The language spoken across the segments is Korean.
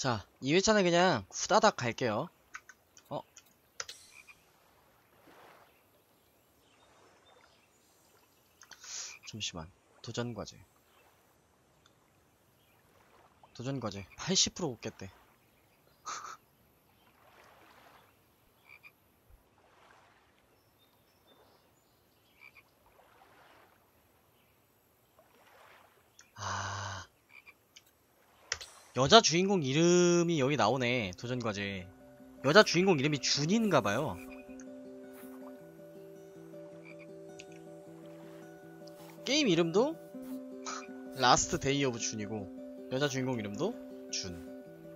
자, 2회차는 그냥 후다닥 갈게요. 잠시만. 도전과제 80% 웃겠대. 여자 주인공 이름이 여기 나오네. 도전과제. 여자 주인공 이름이 준인가봐요. 게임 이름도 라스트 데이 오브 준이고 여자 주인공 이름도 준.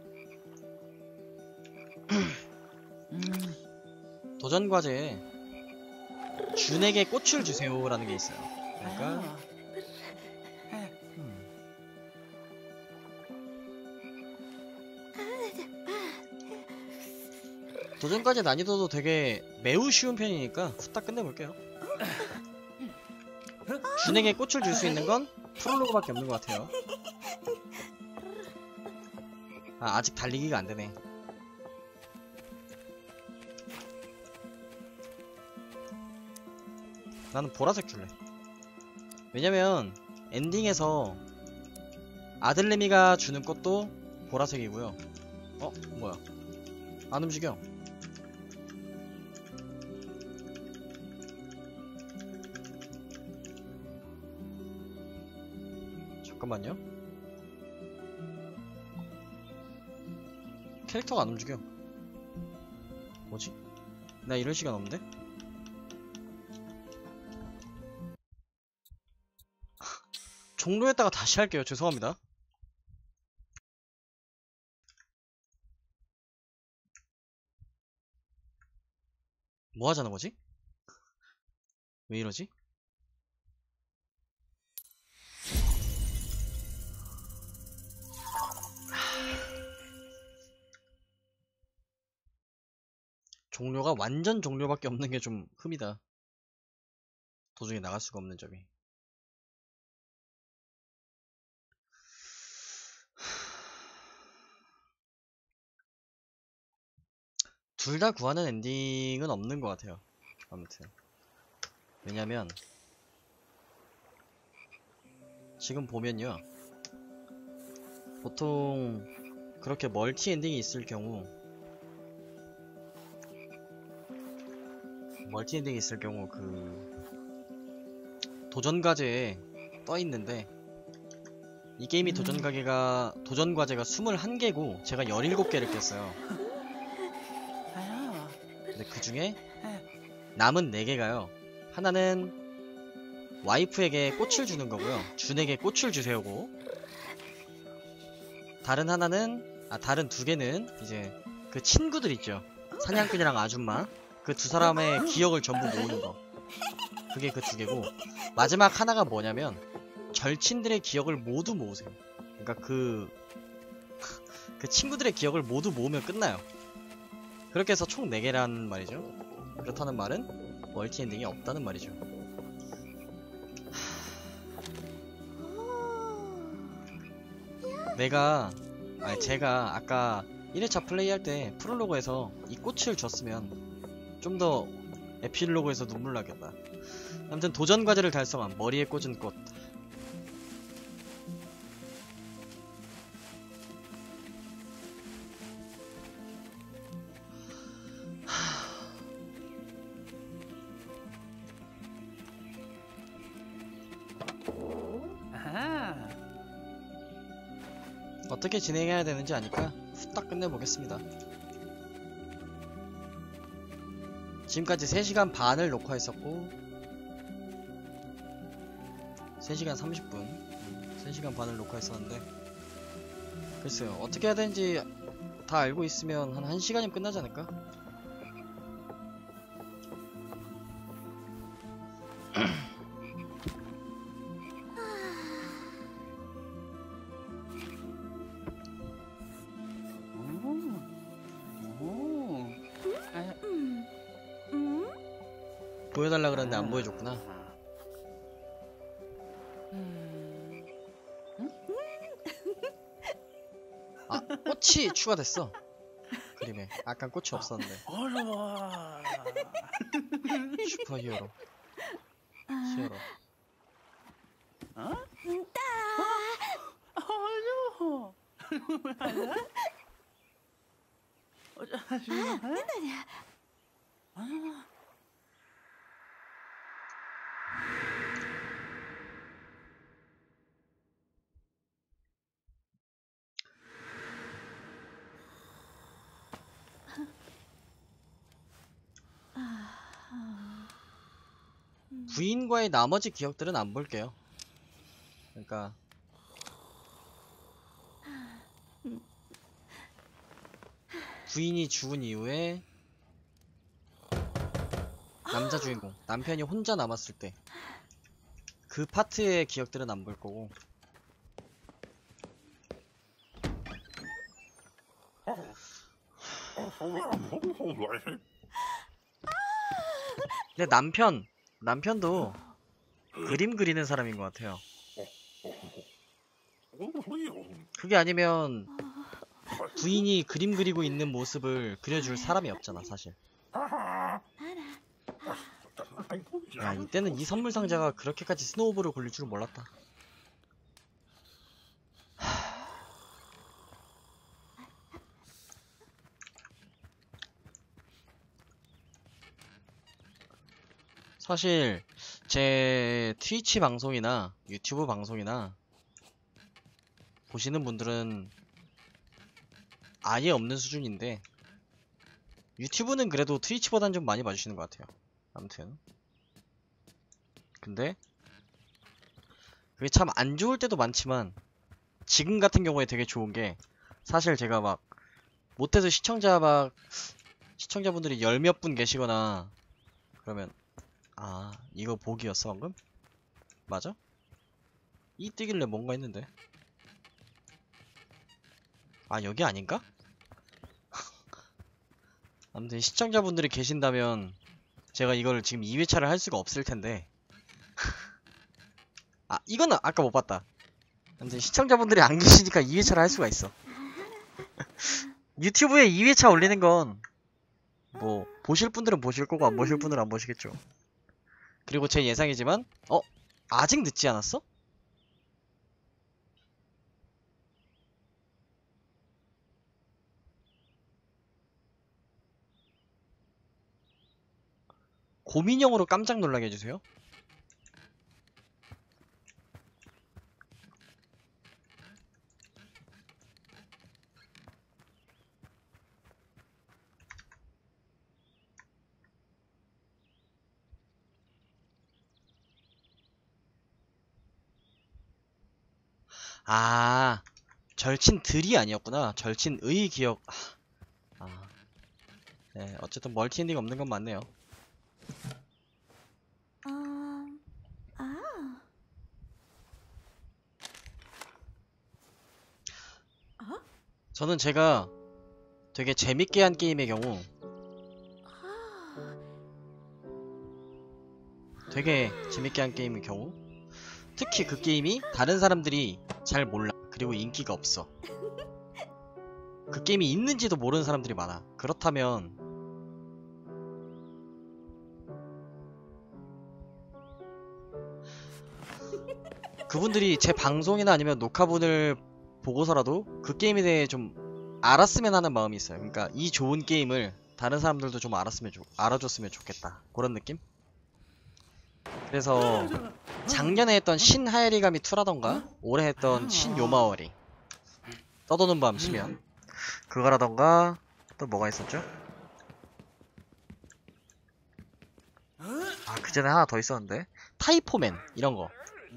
도전과제에 준에게 꽃을 주세요라는 게 있어요. 그러니까 도전과제 난이도도 되게 매우 쉬운 편이니까 후딱 끝내볼게요. 준에게 꽃을 줄 수 있는 건 프롤로그밖에 없는 것 같아요. 아직 달리기가 안 되네. 나는 보라색 줄래. 왜냐면 엔딩에서 아들내미가 주는 꽃도 보라색이고요. 뭐야? 안 움직여. 잠깐만요. 캐릭터가 안 움직여. 뭐지? 나 이럴 시간 없는데? 종료했다가 다시 할게요. 죄송합니다. 뭐 하자는 거지? 왜 이러지? 종료가 완전 종료밖에 없는 게 좀 흠이다. 도중에 나갈 수가 없는 점이. 둘 다 구하는 엔딩은 없는 것 같아요. 아무튼 왜냐면 지금 보면요, 보통 그렇게 멀티 엔딩이 있을 경우 그 도전과제에 떠있는데, 이 게임이 도전과제가 21개고 제가 17개를 깼어요. 근데 그 중에 남은 4개가요, 하나는 와이프에게 꽃을 주는 거고요, 준에게 꽃을 주세요고, 다른 2개는 이제 그 친구들 있죠, 사냥꾼이랑 아줌마, 그 두 사람의 기억을 전부 모으는 거. 그게 그 2개고, 마지막 하나가 뭐냐면 절친들의 기억을 모두 모으세요. 그러니까 그 친구들의 기억을 모두 모으면 끝나요. 그렇게 해서 총 4개란 말이죠. 그렇다는 말은 멀티 엔딩이 없다는 말이죠. 제가 아까 1회차 플레이할 때 프롤로그에서 이 꽃을 줬으면 좀 더 에필로그에서 눈물 나겠다. 아무튼 도전과제를 달성한 머리에 꽂은 꽃. 어떻게 진행해야 되는지 아니까 후딱 끝내보겠습니다. 지금까지 3시간 반을 녹화했었고 3시간 30분 3시간 반을 녹화했었는데, 글쎄요, 어떻게 해야 되는지 다 알고 있으면 한 1시간이면 끝나지 않을까? 보여달라 그랬는데 안 보여줬구나. 꽃이 추가됐어. 그림에 아까 꽃이 없었는데. 어려워. 슈퍼히어로. 히어로. 어? 어려워. 부인과의 나머지 기억들은 안 볼게요. 그러니까 부인이 죽은 이후에 남자 주인공, 남편이 혼자 남았을 때 그 파트의 기억들은 안 볼 거고. 근데 남편도 그림 그리는 사람인 것 같아요. 그게 아니면 부인이 그림 그리고 있는 모습을 그려줄 사람이 없잖아, 사실. 야, 이때는 이 선물 상자가 그렇게까지 스노우볼을 굴릴 줄은 몰랐다. 사실 제 트위치 방송이나 유튜브 방송이나 보시는 분들은 아예 없는 수준인데, 유튜브는 그래도 트위치보단 좀 많이 봐주시는 것 같아요. 아무튼 근데 그게 참 안 좋을 때도 많지만, 지금 같은 경우에 되게 좋은 게, 사실 제가 막 못해서 시청자분들이 열 몇 분 계시거나 그러면, 아 이거 보기였어 방금? 맞아? 이 뜨길래 뭔가 했는데, 아 여기 아닌가? 아무튼 시청자분들이 계신다면 제가 이걸 지금 2회차를 할 수가 없을 텐데 아 이거는 아까 못 봤다. 아무튼 시청자분들이 안 계시니까 2회차를 할 수가 있어. 유튜브에 2회차 올리는 건 뭐 보실 분들은 보실 거고 안 보실 분들은 안 보시겠죠. 그리고 제 예상이지만 아직 늦지 않았어? 고민형으로 깜짝 놀라게 해주세요. 아, 절친들이 아니었구나. 절친의 기억. 네, 어쨌든 멀티엔딩 없는 건 맞네요. 저는 제가 되게 재밌게 한 게임의 경우, 특히 그 게임이 다른 사람들이 잘 몰라. 그리고 인기가 없어. 그 게임이 있는지도 모르는 사람들이 많아. 그렇다면 그분들이 제 방송이나 아니면 녹화본을 보고서라도 그 게임에 대해 좀 알았으면 하는 마음이 있어요. 그러니까 이 좋은 게임을 다른 사람들도 좀 알아줬으면 좋겠다. 그런 느낌? 그래서 작년에 했던 신 하야리가미 2라던가 올해 했던 신 요마워리, 떠도는 밤 시면, 그거라던가 또 뭐가 있었죠? 아 그전에 하나 더 있었는데, 타이포맨 이런거,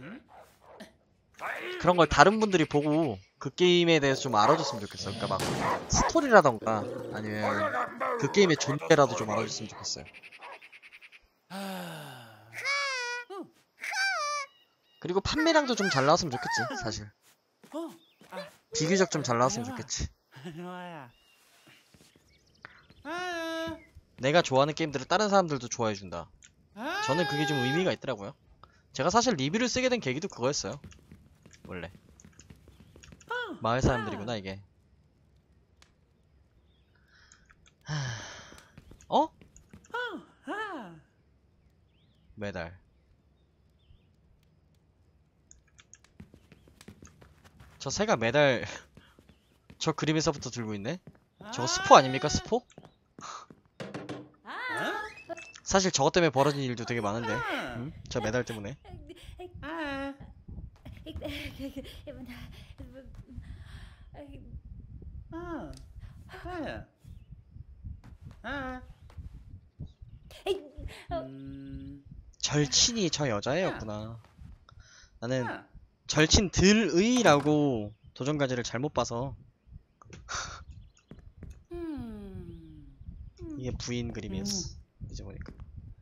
그런 걸 다른 분들이 보고 그 게임에 대해서 좀 알아줬으면 좋겠어요. 그러니까 막 스토리라던가 아니면 그 게임의 존재라도 좀 알아줬으면 좋겠어요. 그리고 판매량도 좀 잘 나왔으면 좋겠지, 사실. 비교적 좀 잘 나왔으면 좋겠지. 내가 좋아하는 게임들을 다른 사람들도 좋아해준다. 저는 그게 좀 의미가 있더라고요. 제가 사실 리뷰를 쓰게 된 계기도 그거였어요. 원래 마을 사람들이구나 이게. 어? 아. 메달. 저 새가 메달 저 그림에서부터 들고 있네? 저거 스포 아닙니까? 스포? 사실 저것 때문에 벌어진 일도 되게 많은데. 저 메달 때문에. 아. 아. 아. 아. 절친이 저 여자애였구나. 나는 아. 절친 들의라고 도전과제를 잘못 봐서 이게 부인 그림이었어. 이제 보니까.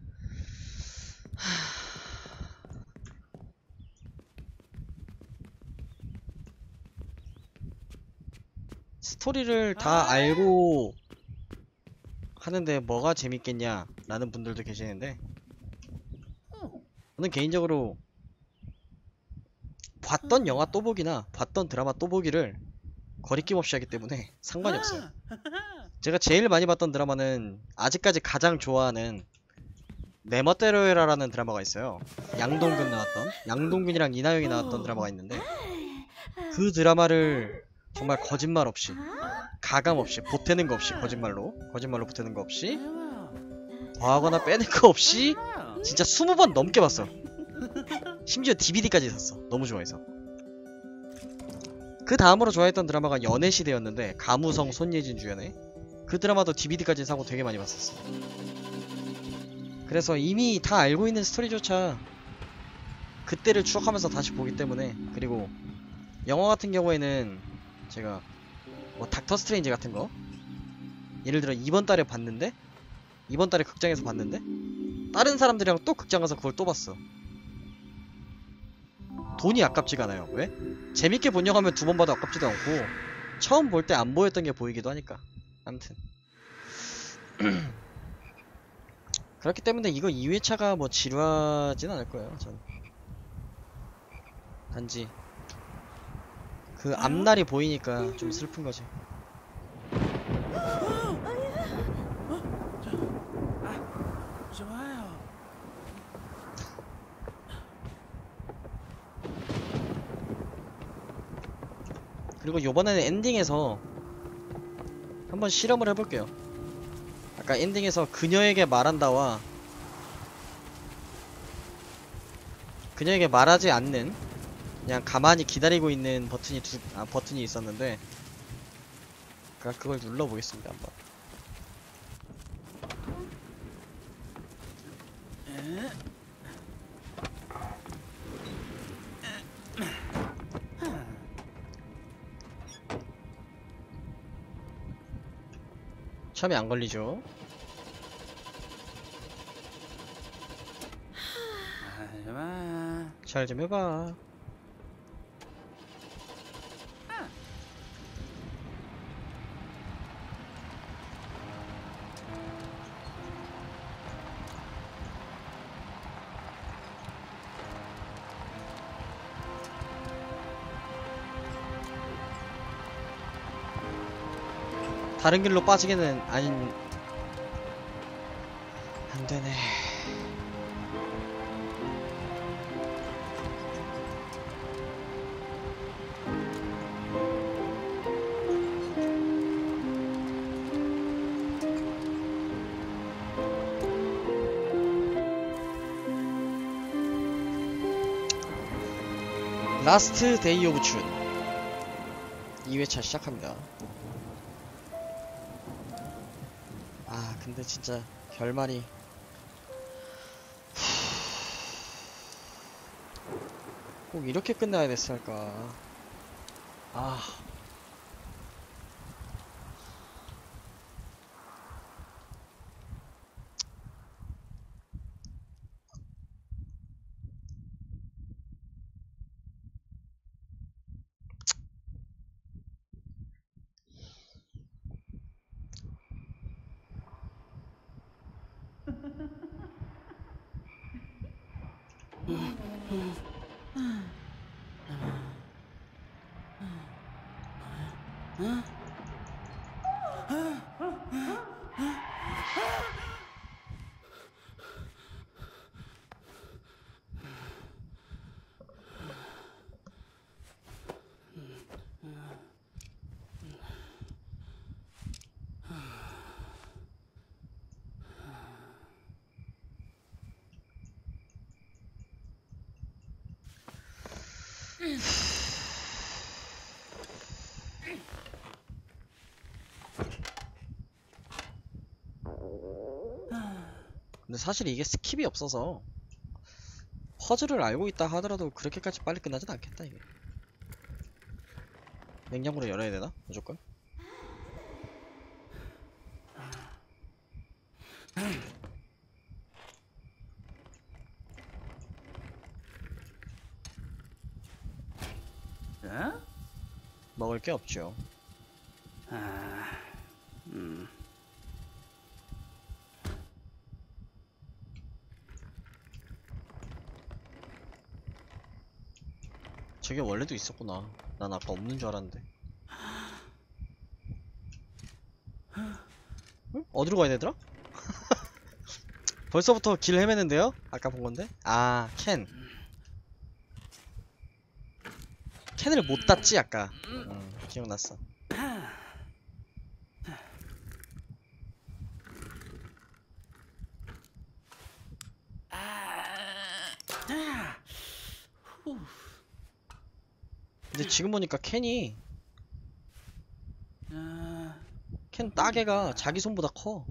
스토리를 다 알고 하는데 뭐가 재밌겠냐 라는 분들도 계시는데, 저는 개인적으로 봤던 영화 또 보기나 봤던 드라마 또 보기를 거리낌 없이 하기 때문에 상관이 없어요. 제가 제일 많이 봤던 드라마는 아직까지 가장 좋아하는 내 멋대로 해라라는 드라마가 있어요. 양동근 나왔던, 양동근이랑 이나영이 나왔던 드라마가 있는데, 그 드라마를 정말 거짓말 없이, 가감 없이, 보태는 거 없이, 거짓말로 보태는 거 없이, 더하거나 빼는 거 없이 진짜 20번 넘게 봤어. 심지어 DVD까지 샀어. 너무 좋아해서. 그 다음으로 좋아했던 드라마가 연애시대였는데, 가무성 손예진 주연의 그 드라마도 DVD까지 사고 되게 많이 봤었어. 그래서 이미 다 알고 있는 스토리조차 그때를 추억하면서 다시 보기 때문에. 그리고 영화 같은 경우에는 제가 뭐 닥터 스트레인지 같은 거 예를 들어 이번 달에 봤는데, 이번 달에 극장에서 봤는데 다른 사람들이랑 또 극장 가서 그걸 또 봤어. 돈이 아깝지가 않아요. 왜? 재밌게 본 영화면 두 번 봐도 아깝지도 않고, 처음 볼 때 안 보였던 게 보이기도 하니까. 아무튼 그렇기 때문에 이거 2회차가 뭐 지루하진 않을 거예요. 저는 단지 그 앞날이 보이니까 좀 슬픈 거지. 좋아요. 그리고 요번에는 엔딩에서 한번 실험을 해볼게요. 아까 엔딩에서 그녀에게 말한다와 그녀에게 말하지 않는, 그냥 가만히 기다리고 있는 버튼이 있었는데, 그걸 눌러보겠습니다. 한번. 처음에 안 걸리죠? 하지마. 잘 좀 해봐. 다른 길로 빠지기는 안 되네. 라스트 데이 오브 준 2회차 시작합니다. 아 근데 진짜 결말이 꼭 이렇게 끝나야 됐을까. 아 근데 사실 이게 스킵이 없어서 퍼즐을 알고 있다 하더라도 그렇게까지 빨리 끝나진 않겠다 이게. 냉장고를 열어야 되나? 무조건? 어? 먹을 게 없죠. 아, 저게 원래도 있었구나. 난 아까 없는 줄 알았는데. 응? 어디로 가야 되더라? 벌써부터 길 헤매는데요? 아까 본 건데? 아, 캔을 못 땄지 아까. 기억났어. 근데 지금 보니까 캔이 캔 따개가 자기 손보다 커.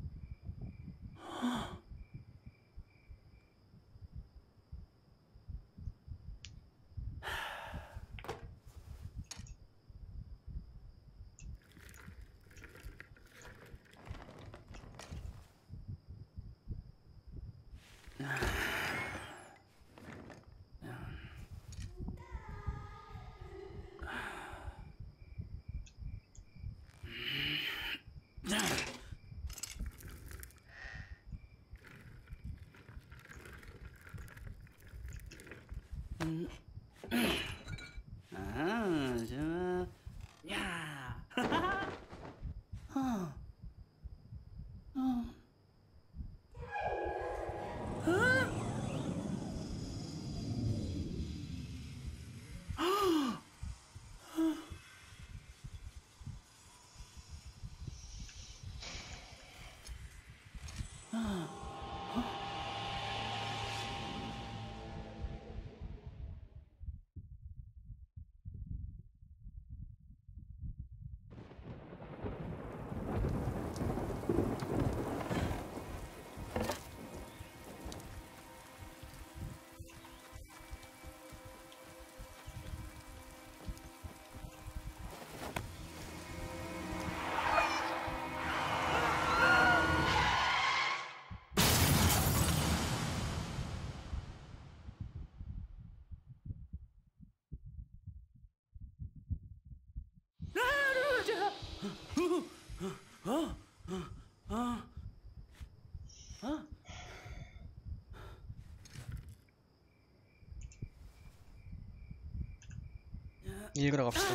좋아. 야. 어. 어. 읽으러 갑시다.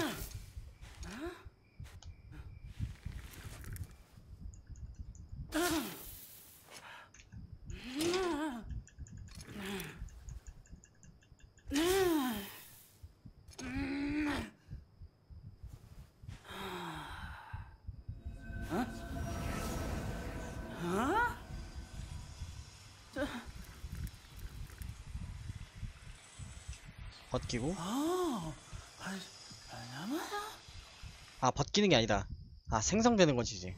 벗기고. 아, 벗기는 게 아니다. 아, 생성되는 거지 이제.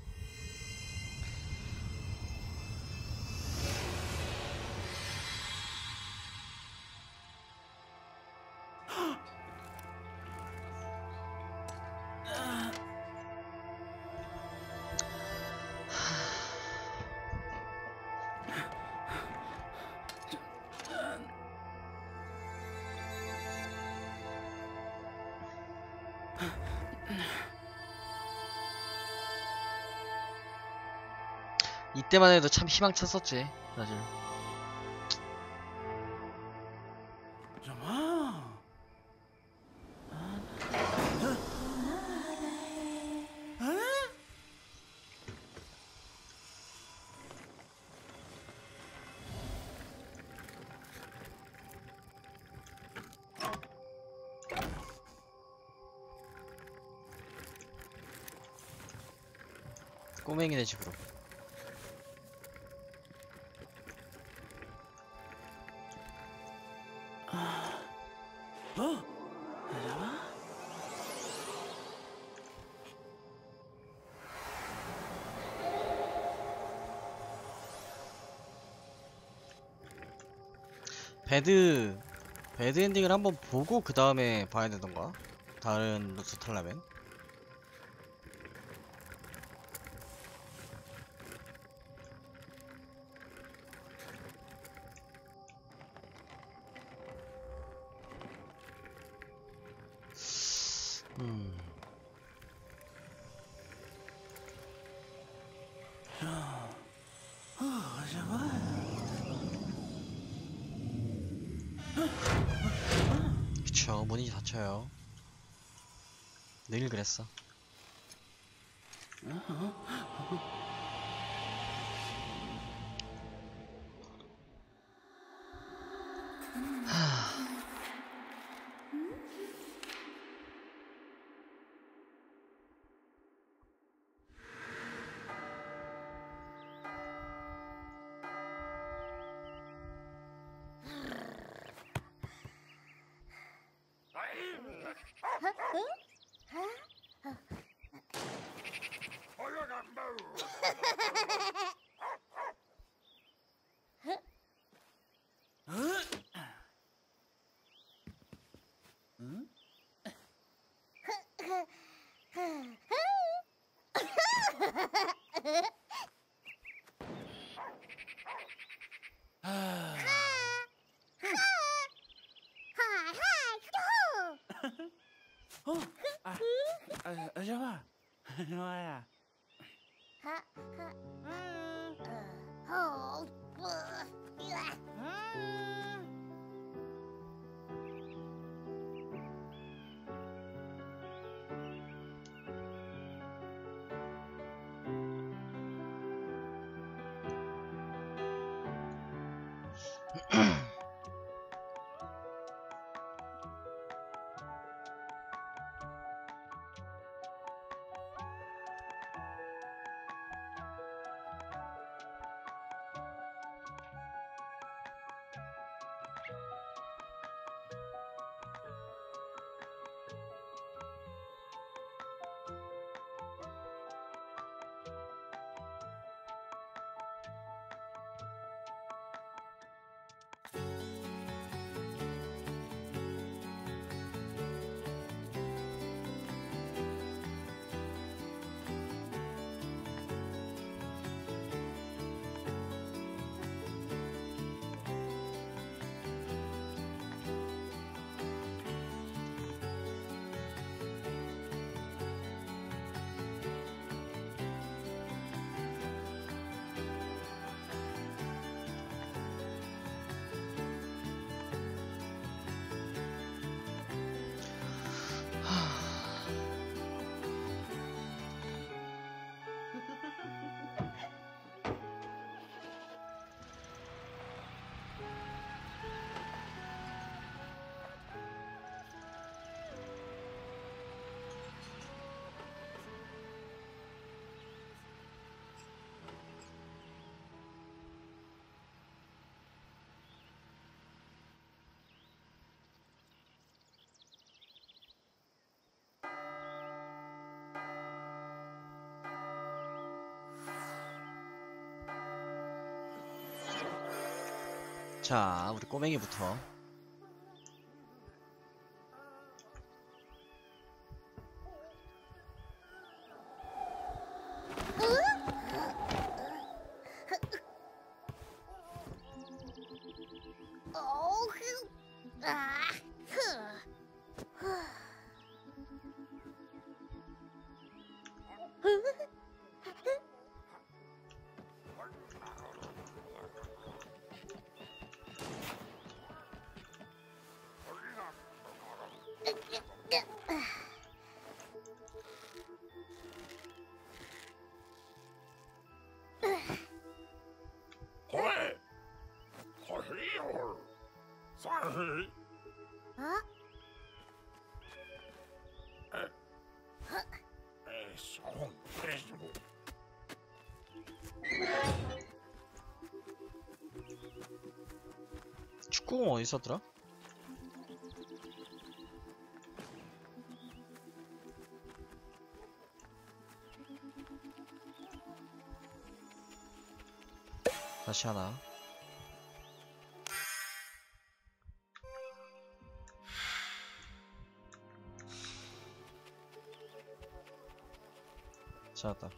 이때만 해도 참 희망찼었지 사실. 정아. 꼬맹이네 집으로. 배드 엔딩을 한번 보고 그 다음에 봐야 되던가? 다른 루트 탈라면? 음. 그쵸, 문이 닫혀요. 늘 그랬어. 좋아. 좋아야. 자, 우리 꼬맹이부터. 축구공 어디 있었더라? 다시 하나. 찾았다.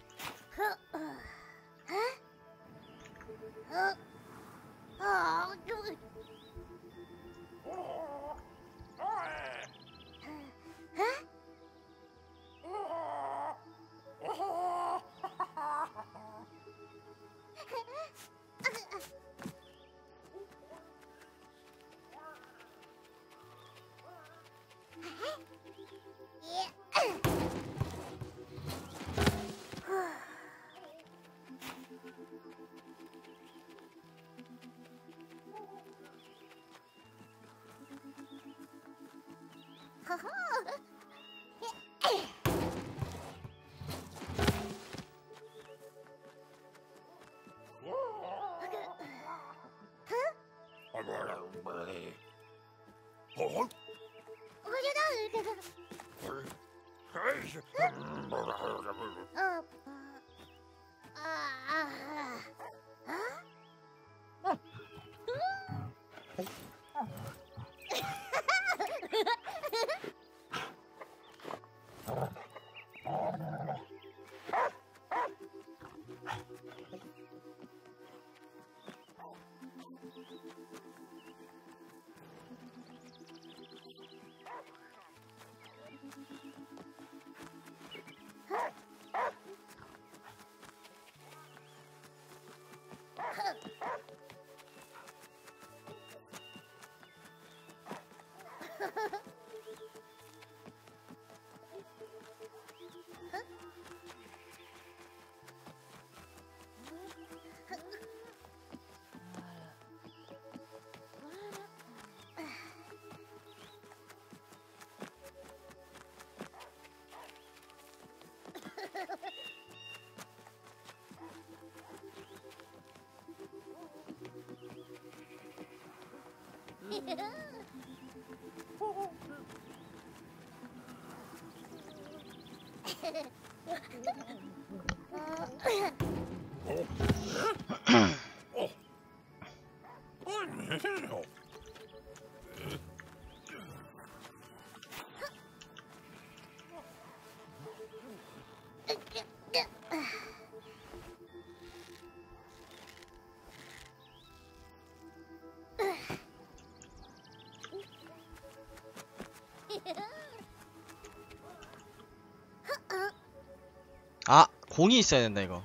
아! 공이 있어야 된다 이거.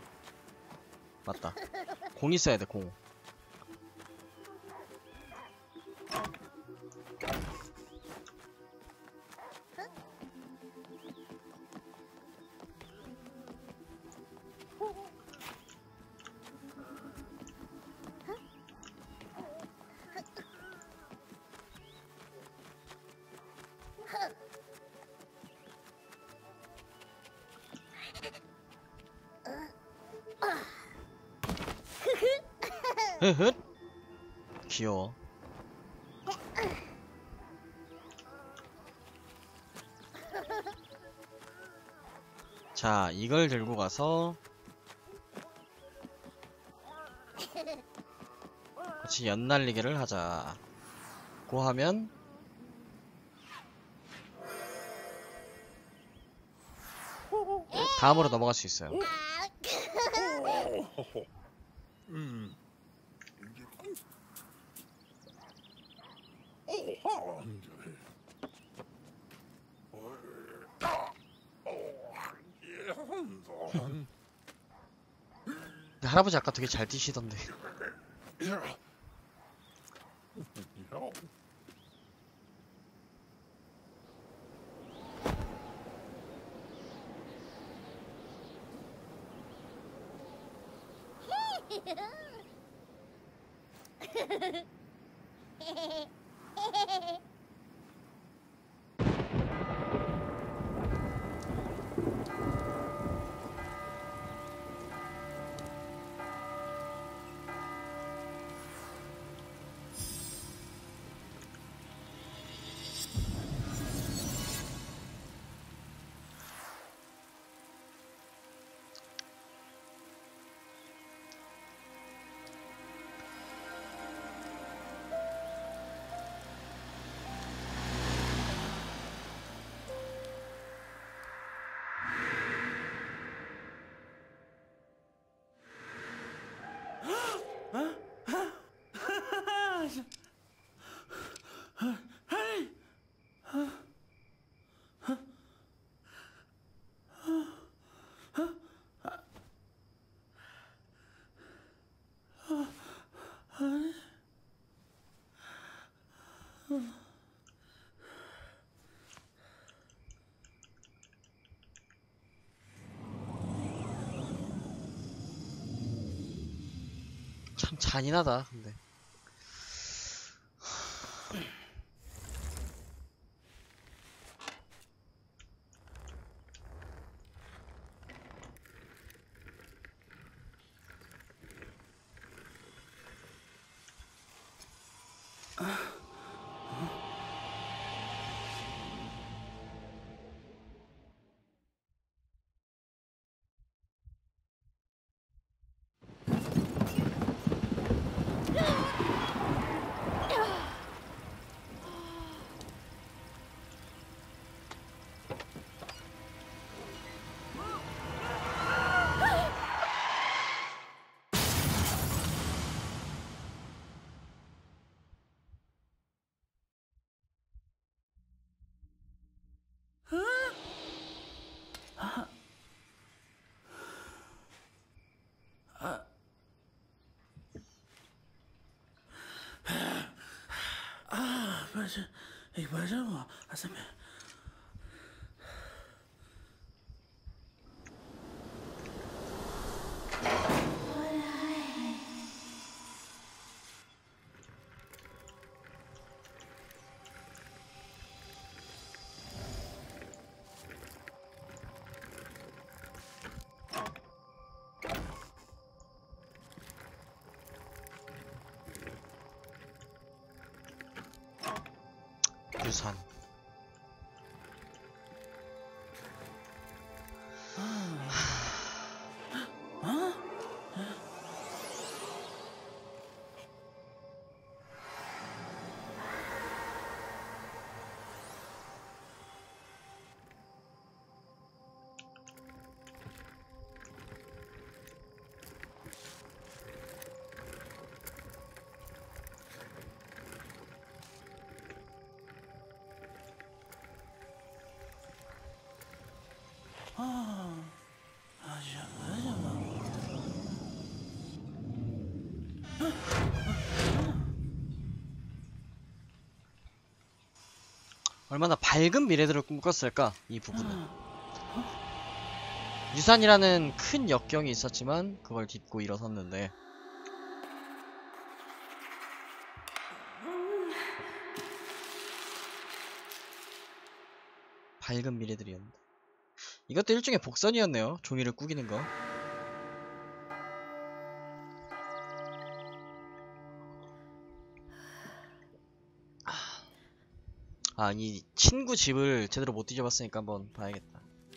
맞다. 공 있어야 돼 공. 흐흐. 귀여워. 자, 이걸 들고 가서 같이 연날리기를 하자. 고 하면 다음으로 넘어갈 수 있어요. 근데 할아버지 아까 되게 잘 뛰시던데. 참 잔인하다. 근데 맞아 뭐 아싸매. 유산. 얼마나 밝은 미래들을 꿈꿨을까, 이 부분은. 유산이라는 큰 역경이 있었지만 그걸 딛고 일어섰는데 밝은 미래들이었는데 이것도 일종의 복선이었네요. 종이를 꾸기는 거. 아, 이 친구 집을 제대로 못 뒤져봤으니까 한번 봐야겠다.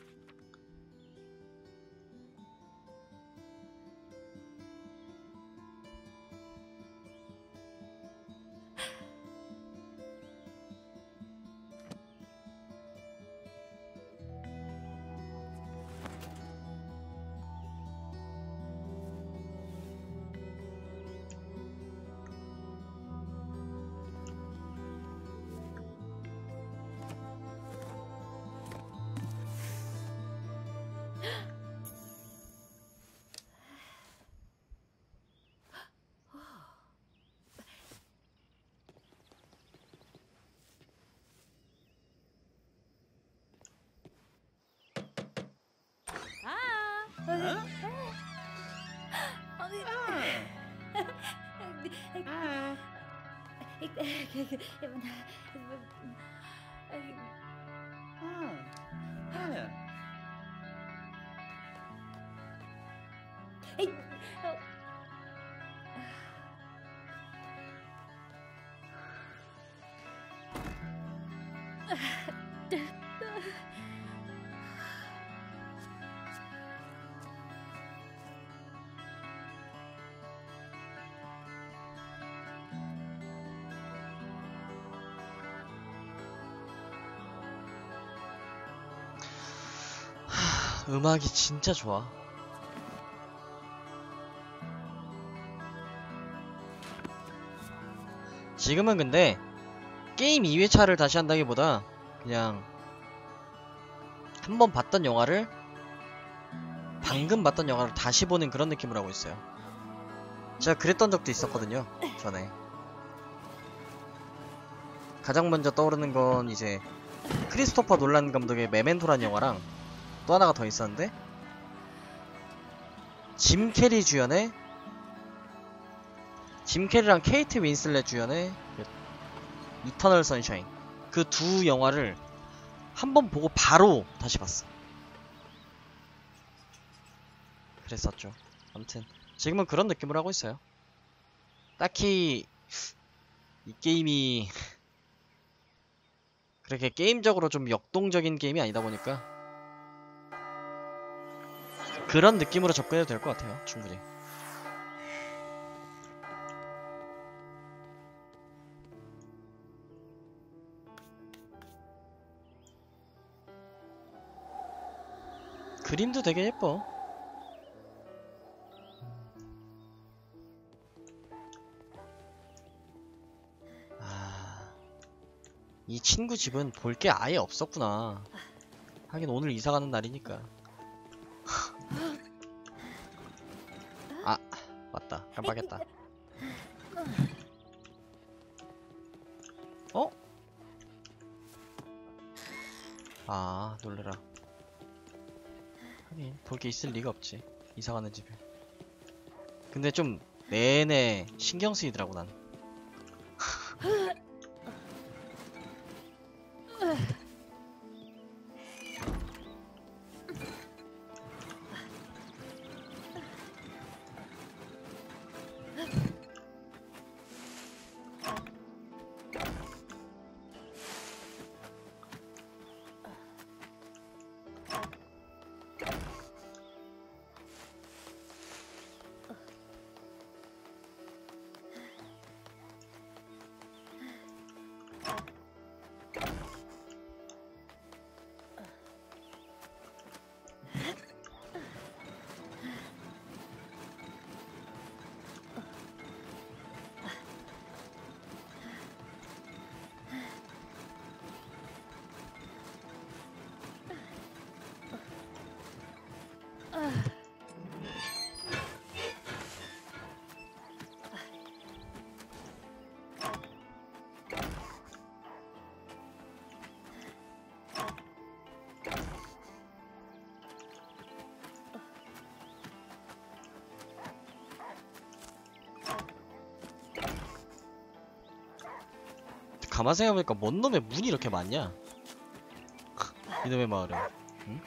음악이 진짜 좋아. 지금은 근데 게임 2회차를 다시 한다기보다 그냥 한번 봤던 영화를 방금 봤던 영화를 다시 보는 그런 느낌을 하고 있어요. 제가 그랬던 적도 있었거든요, 전에. 가장 먼저 떠오르는 건 이제 크리스토퍼 놀란 감독의 메멘토란 영화랑 또 하나가 더 있었는데 짐 캐리 주연의 짐 캐리랑 케이트 윈슬렛 주연의 그 이터널 선샤인, 그 두 영화를 한 번 보고 바로 다시 봤어. 그랬었죠. 아무튼 지금은 그런 느낌으로 하고 있어요. 딱히 이 게임이 그렇게 게임적으로 좀 역동적인 게임이 아니다 보니까 그런 느낌으로 접근해도 될 것 같아요. 충분히. 그림도 되게 예뻐. 이 친구 집은 볼 게 아예 없었구나. 하긴 오늘 이사 가는 날이니까. 아, 맞다. 깜빡했다. 어? 아, 놀래라. 하긴 볼 게 있을 리가 없지. 이사 가는 집에. 근데 좀 내내 신경 쓰이더라고 난. 가만 생각해보니까 뭔 놈의 문이 이렇게 많냐? 이놈의 마을에. 응?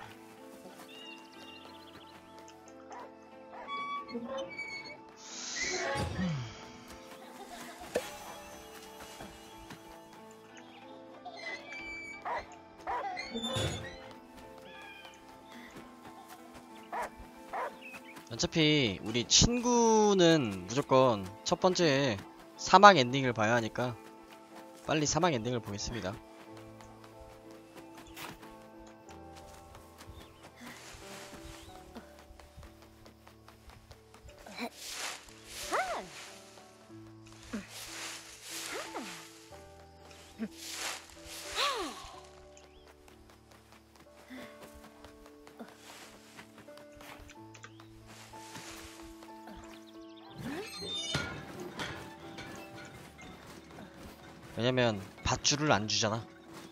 어차피 우리 친구는 무조건 첫 번째 사막 엔딩을 봐야 하니까 빨리 사막 엔딩을 보겠습니다. 왜냐면 밧줄을 안 주잖아.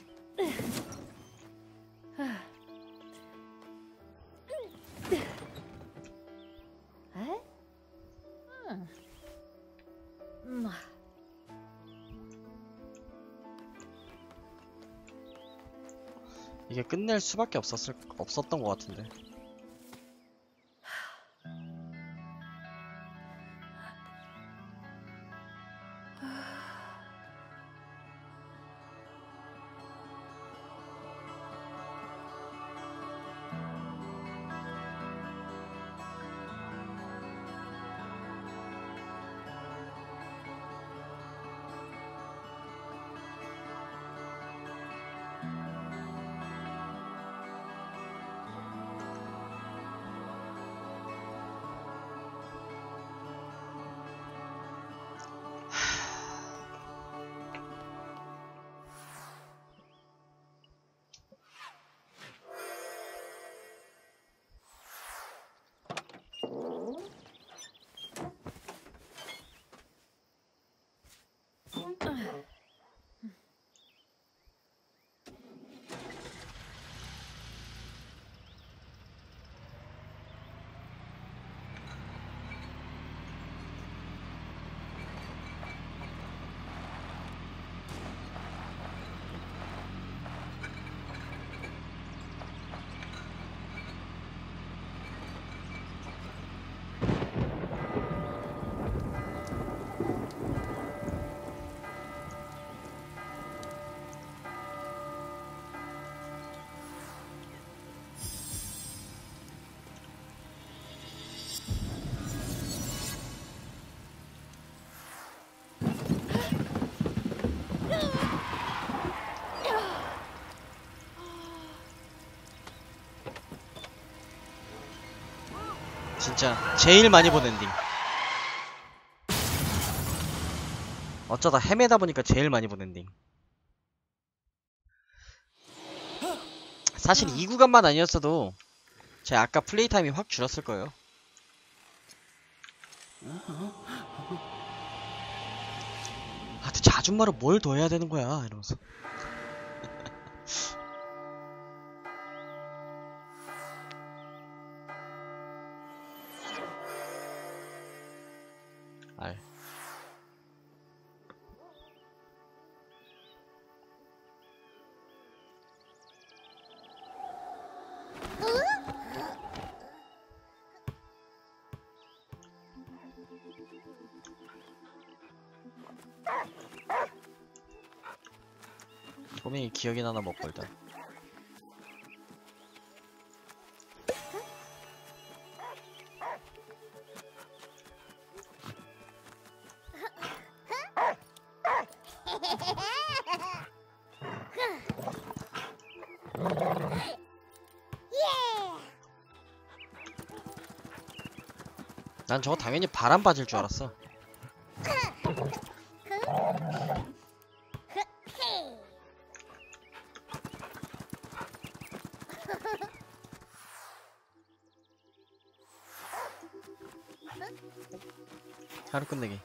이게 끝낼 수밖에 없었던 것 같은데. 진짜 제일 많이 본 엔딩. 어쩌다 헤매다 보니까 제일 많이 본 엔딩. 사실 이 구간만 아니었어도 제 아까 플레이 타임이 확 줄었을 거예요. 아, 대체 아줌마로 뭘 더 해야 되는 거야? 이러면서. 알. 꼬맹이 기억이나 하나 먹고 일단. 난 저거 당연히 바람 빠질 줄 알았어. 하루 끝내기.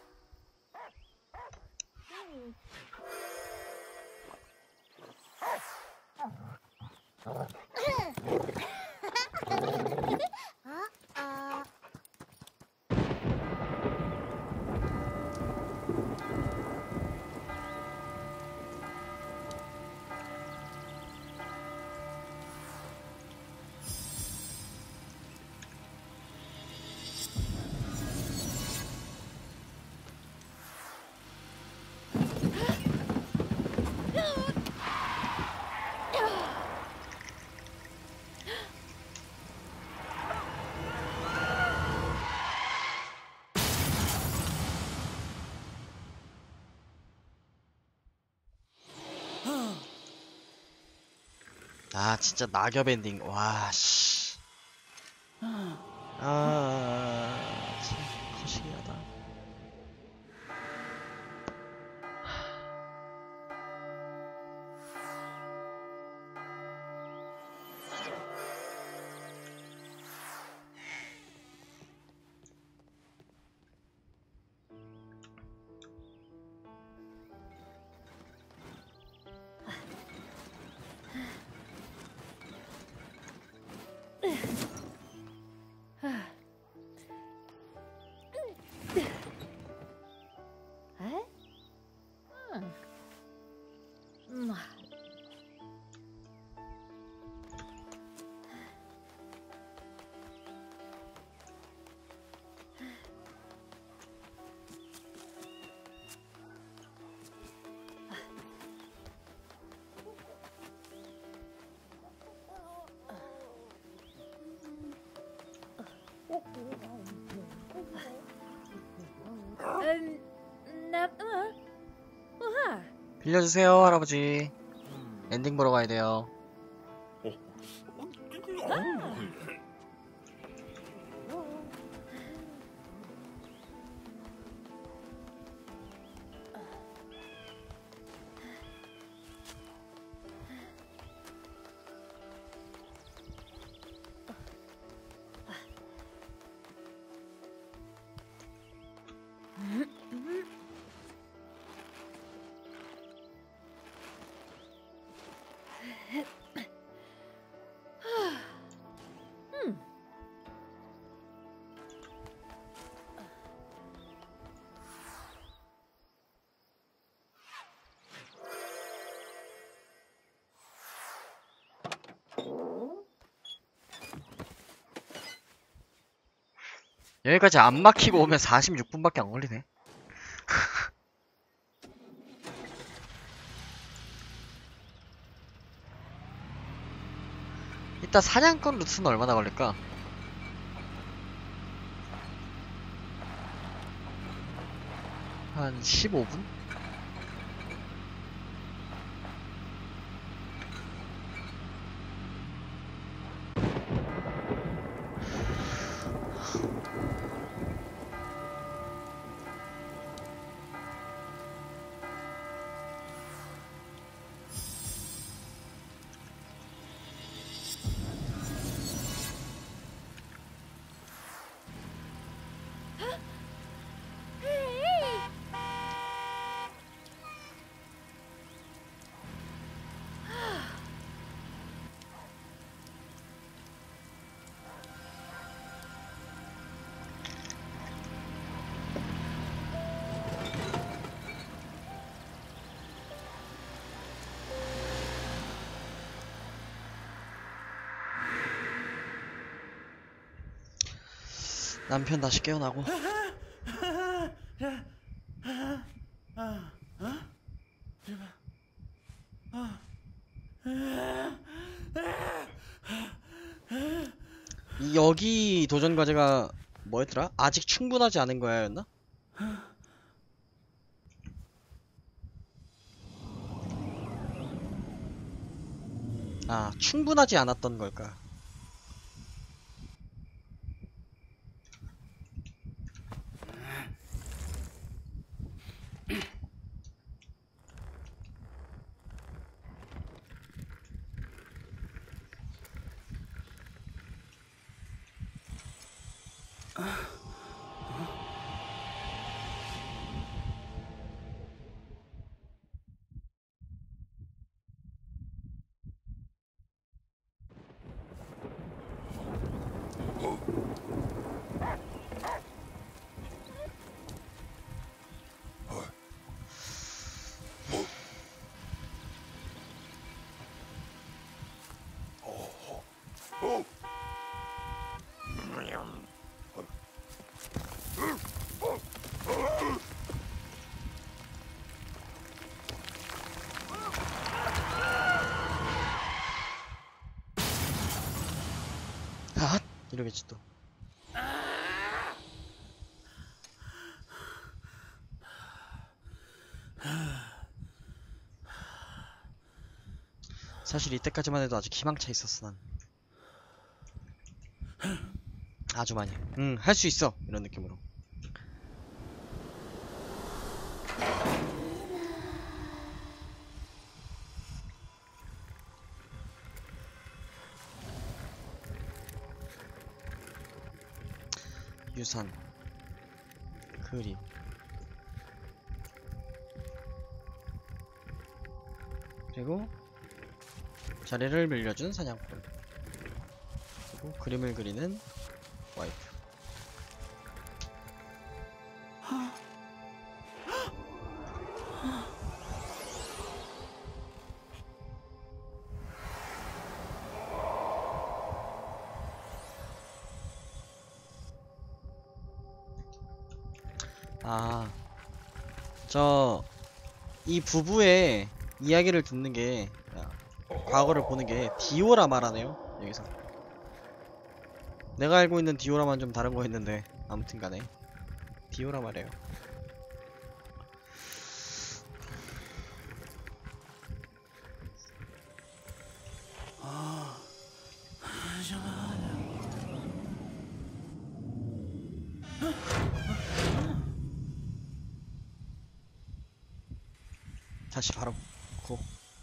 아, 진짜 낙엽 엔딩. 와, 씨. 참 거시기하다. 빌려주세요, 할아버지. 엔딩 보러 가야 돼요. 여기까지 안 막히고 오면 46분밖에 안 걸리네. 이따 사냥꾼 루트는 얼마나 걸릴까? 한 15분? 남편 다시 깨어나고. 여기 도전 과제가 뭐였더라? 아직 충분하지 않은 거야였나? 아, 충분하지 않았던 걸까? 아, 이러겠지 또. 사실 이때까지만 해도 아직 희망차 있었어 난. 아주 많이. 응, 할 수 있어 이런 느낌으로. 유산, 그림, 그리고 자리를 빌려준 사냥꾼, 그리고 그림을 그리는 와이프. 아, 이 부부의 이야기를 듣는 게, 과거를 보는 게 디오라마라네요, 여기서. 내가 알고 있는 디오라마는 좀 다른 거였는데, 아무튼 간에. 디오라마래요. 다시 바로 고.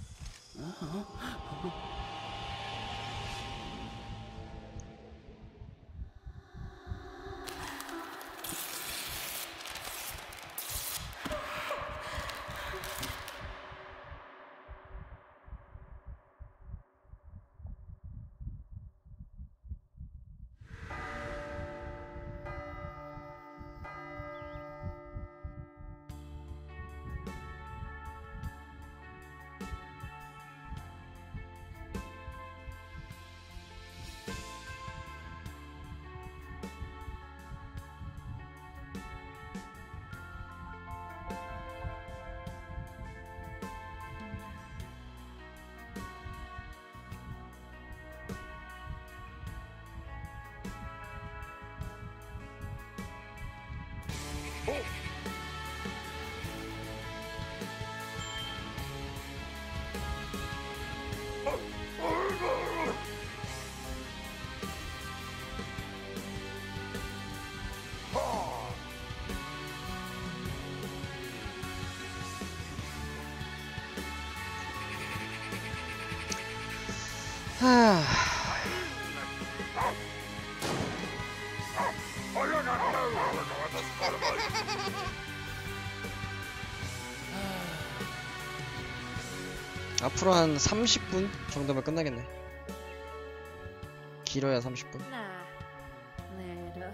하... 앞으로 한 30분 정도면 끝나겠네. 길어야 30분. Nah, Nero.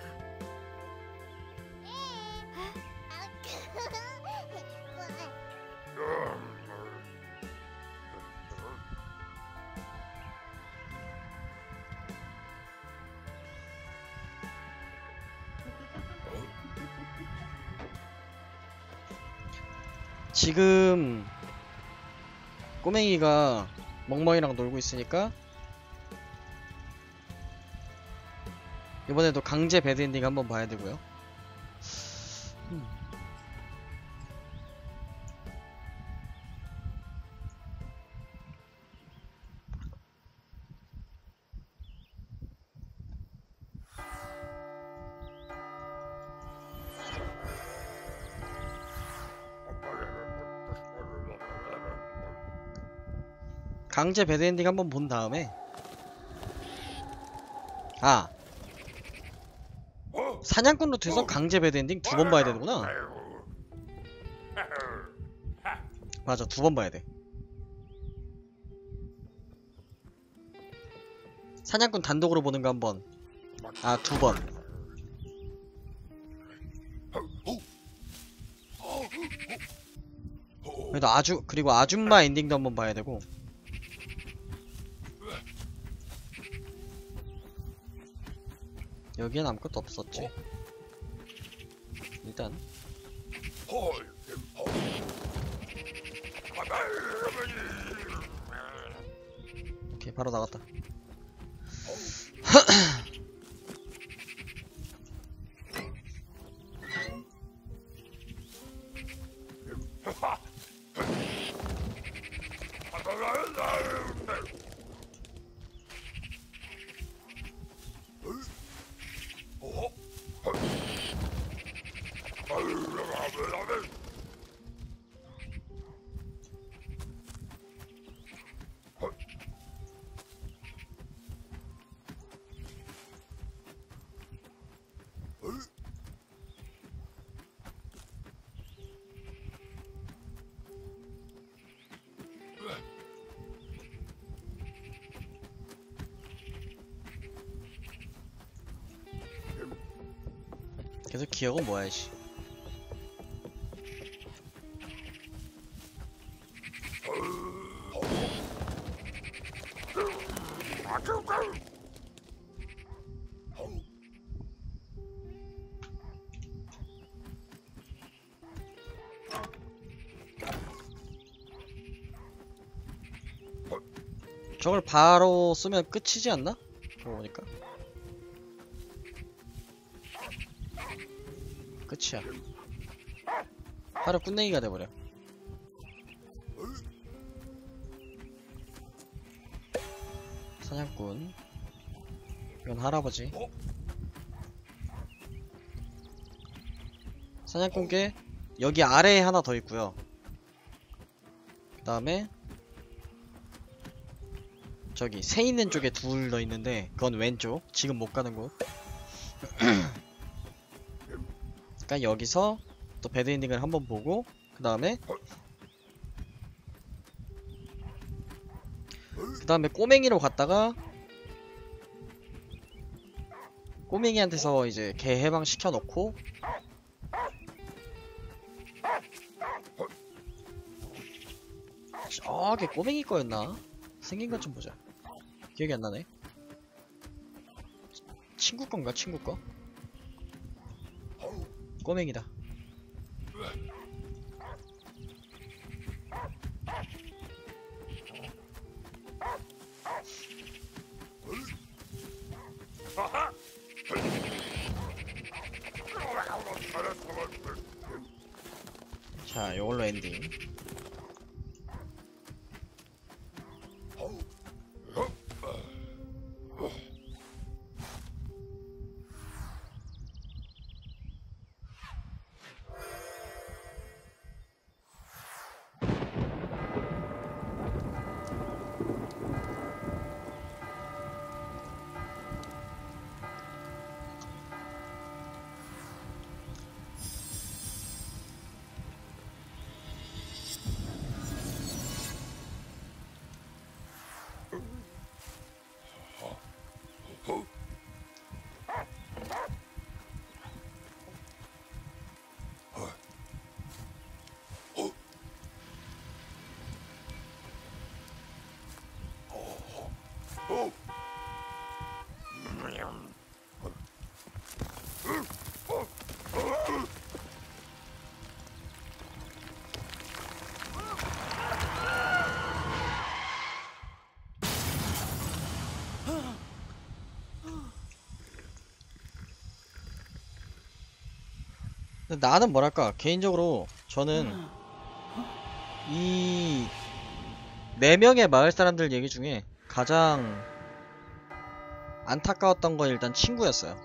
지금 꼬맹이가 멍멍이랑 놀고 있으니까 이번에도 강제 배드엔딩 한번 봐야 되고요. 강제 배드엔딩 한번 본 다음에 아 사냥꾼 루트에서 강제 배드엔딩 2번 봐야 되는구나. 맞아, 2번 봐야 돼. 사냥꾼 단독으로 보는 거 한번, 아 2번. 그리고 아줌마 엔딩도 한번 봐야 되고. 여기엔 아무것도 없었지. 일단 오케이, 바로 나갔다. 계속 기억은 뭐야, 씨. 저걸 바로 쓰면 끝이지 않나? 그러고 보니까 끝이야. 바로 꾼냉이가 돼버려. 사냥꾼, 이건 할아버지. 사냥꾼께 여기 아래에 하나 더 있고요. 그 다음에 저기 새 있는 쪽에 둘 더 있는데 그건 왼쪽, 지금 못 가는 곳. 그러니까 여기서 또 배드엔딩을 한번 보고, 그 다음에 꼬맹이로 갔다가 꼬맹이한테서 이제 개 해방 시켜놓고, 저게 꼬맹이 거였나? 생긴 것 좀 보자. 기억이 안 나네. 친구 건가? 친구 거? 꼬맹이다. 자, 이걸로 엔딩. 근데 나는 뭐랄까 개인적으로 저는 이 4명의 마을 사람들 얘기 중에 가장 안타까웠던 건 일단 친구였어요.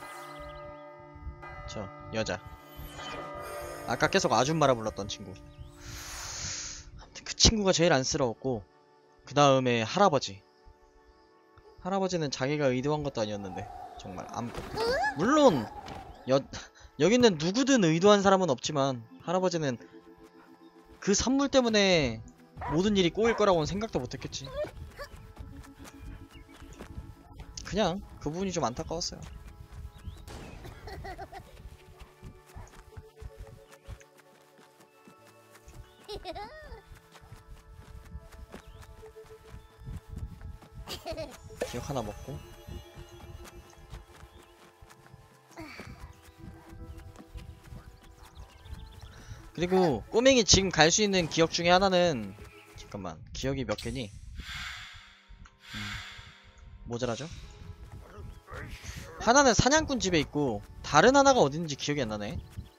저 여자 아까 계속 아줌마라 불렀던 친구. 아무튼 그 친구가 제일 안쓰러웠고, 그 다음에 할아버지는 자기가 의도한 것도 아니었는데 정말 물론 여기는 누구든 의도한 사람은 없지만 할아버지는 그 선물 때문에 모든 일이 꼬일 거라고는 생각도 못했겠지. 그냥 그 부분이 좀 안타까웠어요. 기억 하나 먹고. 그리고 꼬맹이 지금 갈 수 있는 기억 중에 하나는, 잠깐만, 기억이 몇 개니? 모자라죠? 하나는 사냥꾼 집에 있고 다른 하나가 어딘지 기억이 안 나네.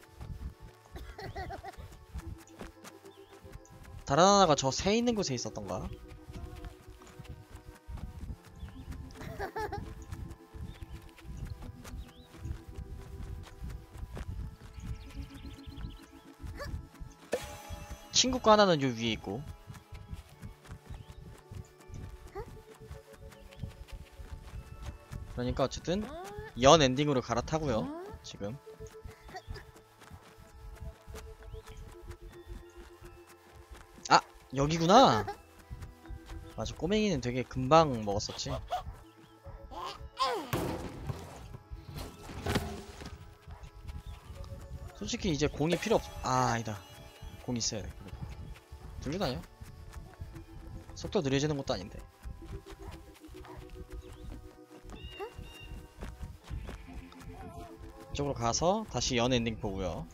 다른 하나가 저 새 있는 곳에 있었던가? 친구 거 하나는 요 위에 있고. 그러니까 어쨌든 연 엔딩으로 갈아타고요 지금. 아! 여기구나! 맞아, 꼬맹이는 되게 금방 먹었었지. 솔직히 이제 공이 필요 아니다. 공 있어야 돼. 들고 다녀. 속도 느려지는 것도 아닌데. 이쪽으로 가서 다시 연 엔딩 보고요.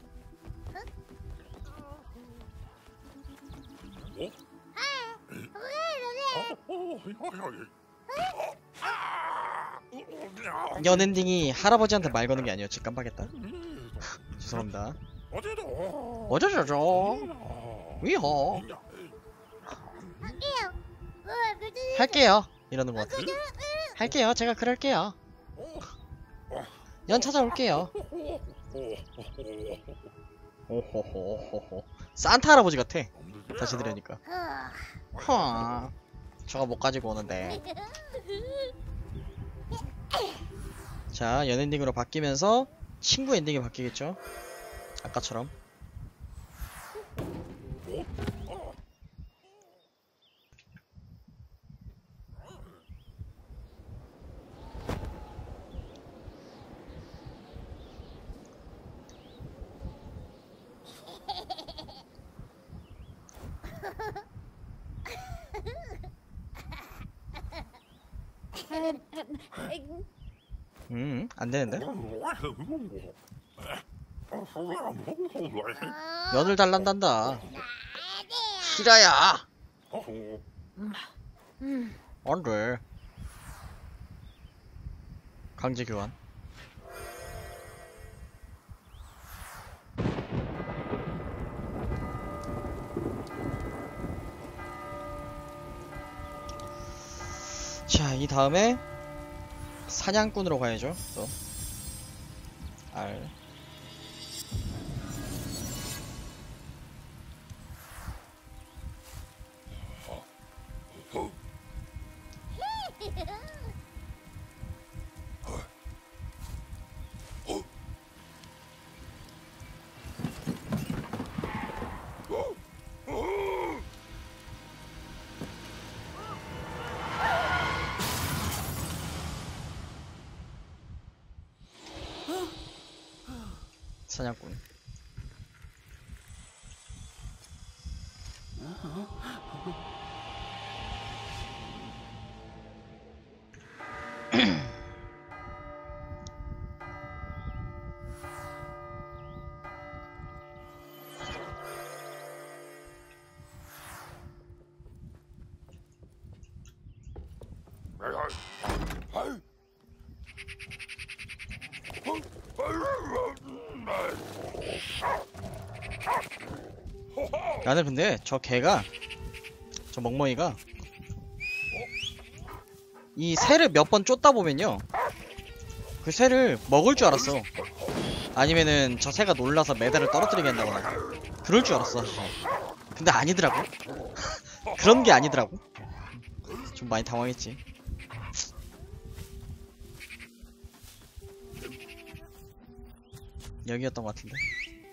연 엔딩이 할아버지한테 말 거는 게 아니었지. 깜빡했다. 죄송합니다. 어쩌저쩌 위호 할게요 이러는 것 같아. 할게요. 제가 그럴게요. 연 찾아올게요. 오호호호호. 산타 할아버지 같아. 다시 들으니까. 저거 못 가지고 오는데. 자, 연 엔딩으로 바뀌면서 친구 엔딩이 바뀌겠죠? 아까처럼. 안 되는데? 연을 달란단다. 히라야! 안 돼. 강제 교환. 자, 이 다음에 사냥꾼으로 가야죠. 또 R. 사냥꾼. 나는 근데 저 개가, 저 멍멍이가 이 새를 몇 번 쫓다 보면요, 그 새를 먹을 줄 알았어. 아니면은 저 새가 놀라서 메달을 떨어뜨리게 한다거나 그럴 줄 알았어. 근데 아니더라고. 그런 게 아니더라고. 좀 많이 당황했지. 여기였던 것 같은데.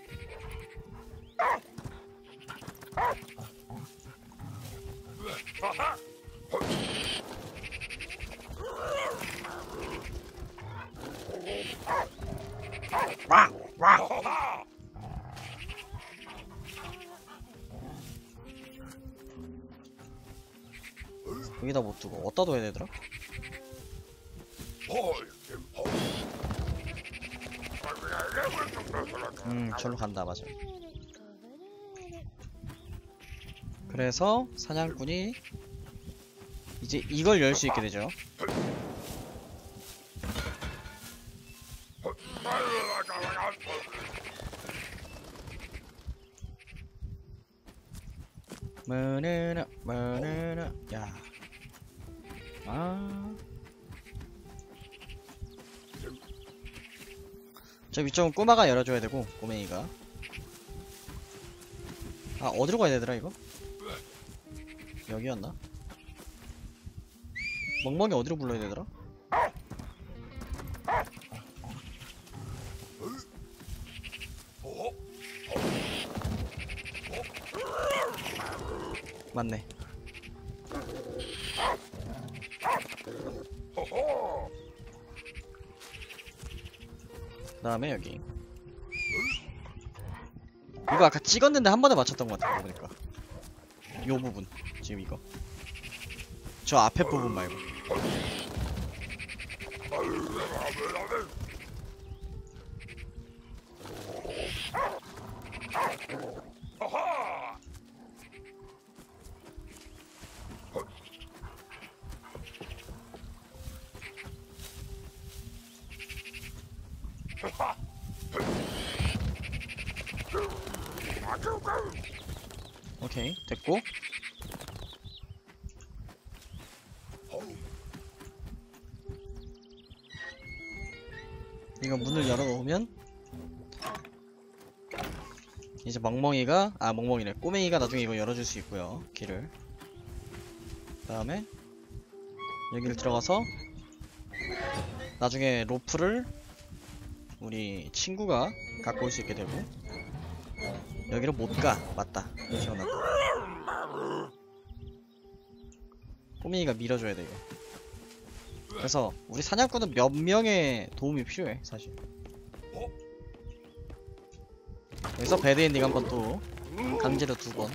여기다 못 두고 어디다 둬야 되더라? 절로 간다. 맞아. 그래서 사냥꾼이 이제 이걸 열 수 있게 되죠. 뭐느나 야. 저 위쪽은 꼬마가 열어줘야 되고, 꼬맹이가. 아, 어디로 가야 되더라 이거? 여기였나? 멍멍이 어디로 불러야 되더라? 맞네. 그 다음에 여기. 이거 아까 찍었는데 한 번에 맞췄던 것 같아. 보니까 요 부분. 지금 이거 저 앞에 부분 말고. 오케이, 됐고. 이거 문을 열어놓으면 이제 멍멍이가, 멍멍이래, 꼬맹이가 나중에 이거 열어줄 수 있고요, 길을. 그 다음에 여기를 들어가서 나중에 로프를 우리 친구가 갖고 올 수 있게 되고, 여기로 못가. 맞다, 기억났다. 꼬맹이가 밀어줘야 돼 이거. 그래서 우리 사냥꾼은 몇 명의 도움이 필요해 사실. 여기서 배드엔딩 한번 또 강제로 2번.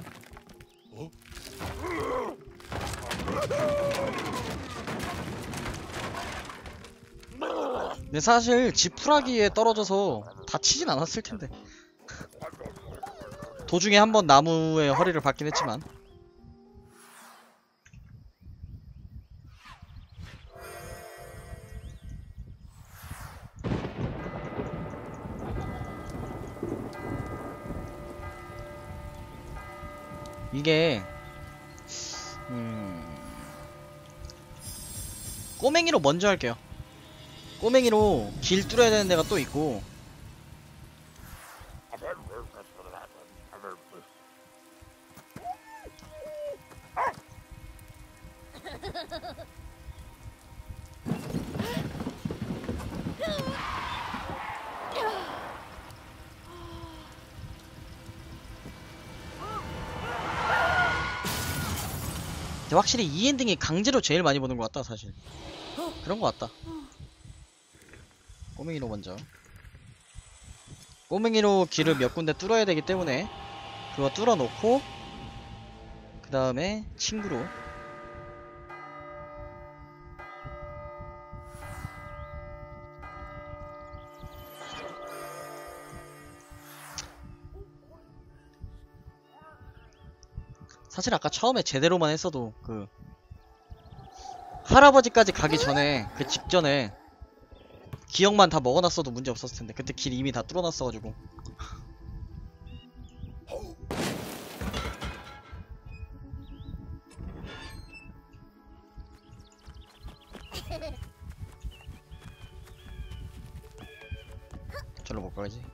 근데 사실 지푸라기에 떨어져서 다치진 않았을 텐데. 도중에 한번 나무에 허리를 박긴 했지만. 이게 꼬맹이로 먼저 할게요. 꼬맹이로 길 뚫어야 되는 데가 또 있고. 근데 확실히 이 엔딩이 강제로 제일 많이 보는 것 같다 사실. 그런 것 같다. 꼬맹이로 먼저. 꼬맹이로 길을 몇 군데 뚫어야 되기 때문에 그거 뚫어 놓고 그 다음에 친구로. 사실 아까 처음에 제대로만 했어도 그 할아버지까지 가기 전에, 그 직전에 기억만 다 먹어놨어도 문제 없었을 텐데. 그때 길 이미 다 뚫어놨어가지고. 절로 못 가지.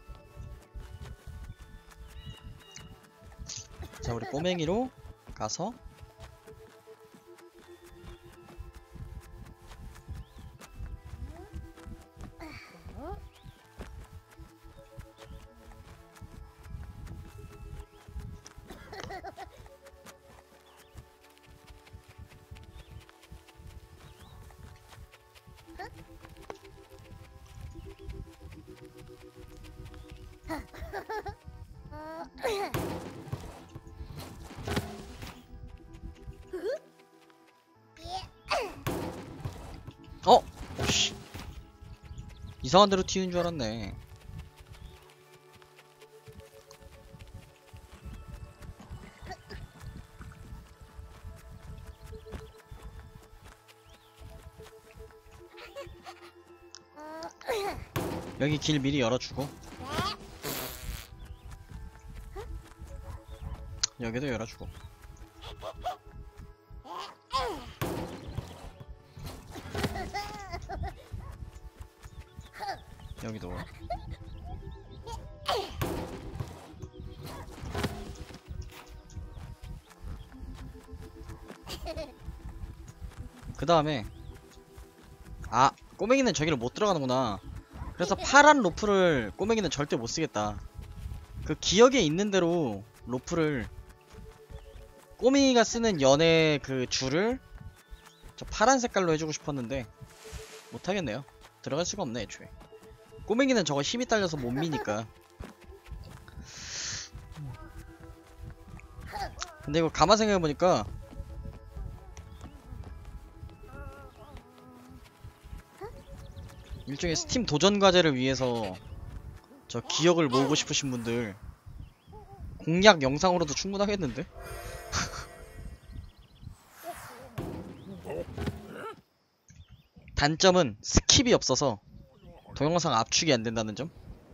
자, 우리 꼬맹이로 가서 오씨, 이상한 데로 튀는 줄 알았네. 여기 길 미리 열어주고, 여기도 열어주고. 여기도. 그 다음에 꼬맹이는 저기를 못 들어가는구나. 그래서 파란 로프를 꼬맹이는 절대 못 쓰겠다. 그 기억에 있는 대로 로프를, 꼬맹이가 쓰는 연의 그 줄을 저 파란 색깔로 해주고 싶었는데 못하겠네요. 들어갈 수가 없네 애초에. 꼬맹이는 저거 힘이 딸려서 못 미니까. 근데 이거 가만 생각해보니까 일종의 스팀 도전 과제를 위해서 저 기억을 모으고 싶으신 분들 공략 영상으로도 충분하겠는데? 단점은 스킵이 없어서 동영상 압축이 안 된다는 점?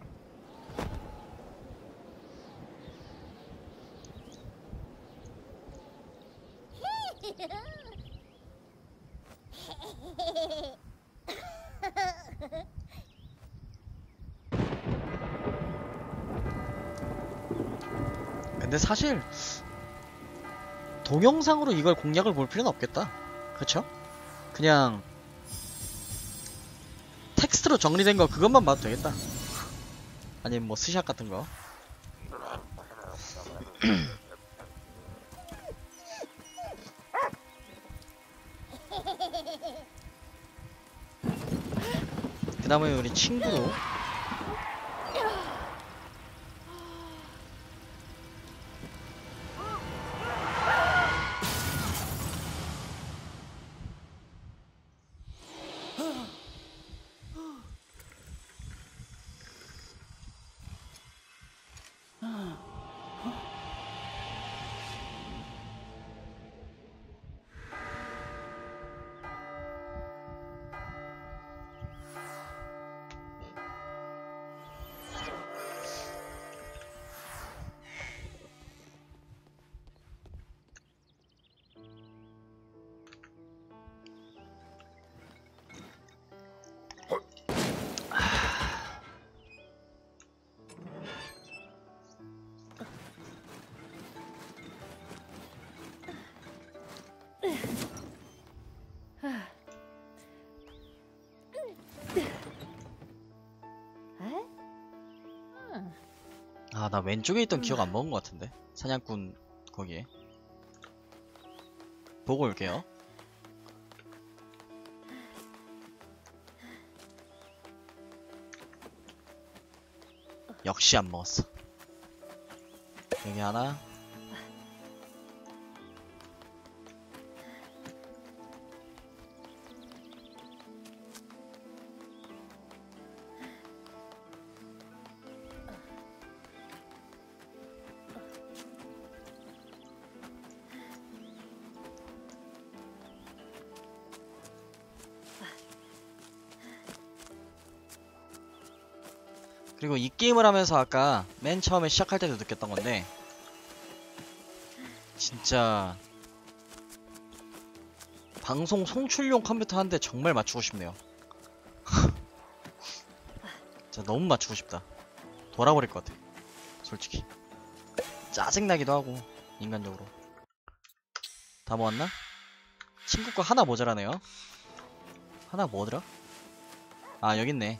근데 사실 동영상으로 이걸 공략을 볼 필요는 없겠다. 그쵸? 그냥 텍스트로 정리된 거 그것만 봐도 되겠다. 아니면 뭐 스샷 같은 거. 그 다음에 우리 친구로 나 왼쪽에 있던 기억 안 먹은 것 같은데. 사냥꾼 거기에 보고 올게요. 역시 안 먹었어. 여기 하나. 그리고 이 게임을 하면서 아까 맨 처음에 시작할 때도 느꼈던 건데, 진짜 방송 송출용 컴퓨터 한 대 정말 맞추고 싶네요. 진짜 너무 맞추고 싶다. 돌아버릴 것 같아. 솔직히 짜증나기도 하고 인간적으로. 다 모았나? 친구 거 하나 모자라네요. 하나 뭐더라? 아 여깄네.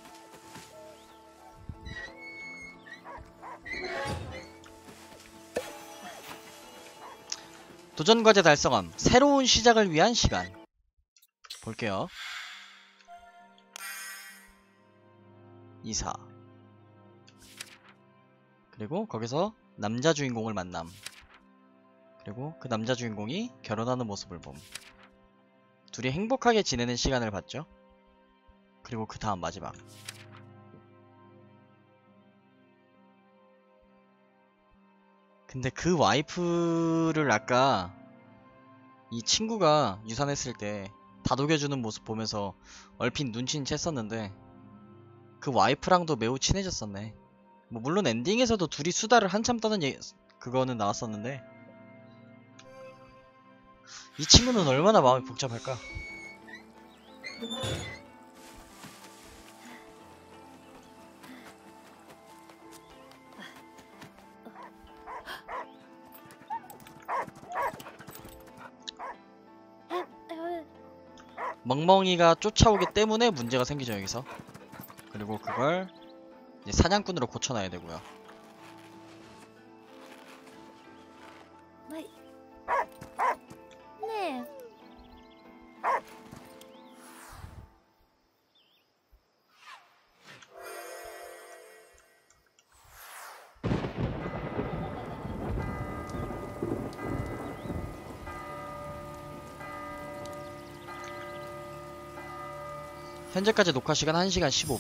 도전과제 달성함. 새로운 시작을 위한 시간. 볼게요. 2사. 그리고 거기서 남자 주인공을 만남. 그리고 그 남자 주인공이 결혼하는 모습을 봄. 둘이 행복하게 지내는 시간을 봤죠. 그리고 그 다음 마지막. 근데 그 와이프를 아까 이 친구가 유산했을 때 다독여주는 모습 보면서 얼핏 눈치는 챘었는데 그 와이프랑도 매우 친해졌었네. 뭐 물론 엔딩에서도 둘이 수다를 한참 떠는 그거는 나왔었는데 이 친구는 얼마나 마음이 복잡할까? 멍멍이가 쫓아오기 때문에 문제가 생기죠 여기서. 그리고 그걸 이제 사냥꾼으로 고쳐놔야 되고요. 네. 현재까지 녹화 시간 1시간 15분.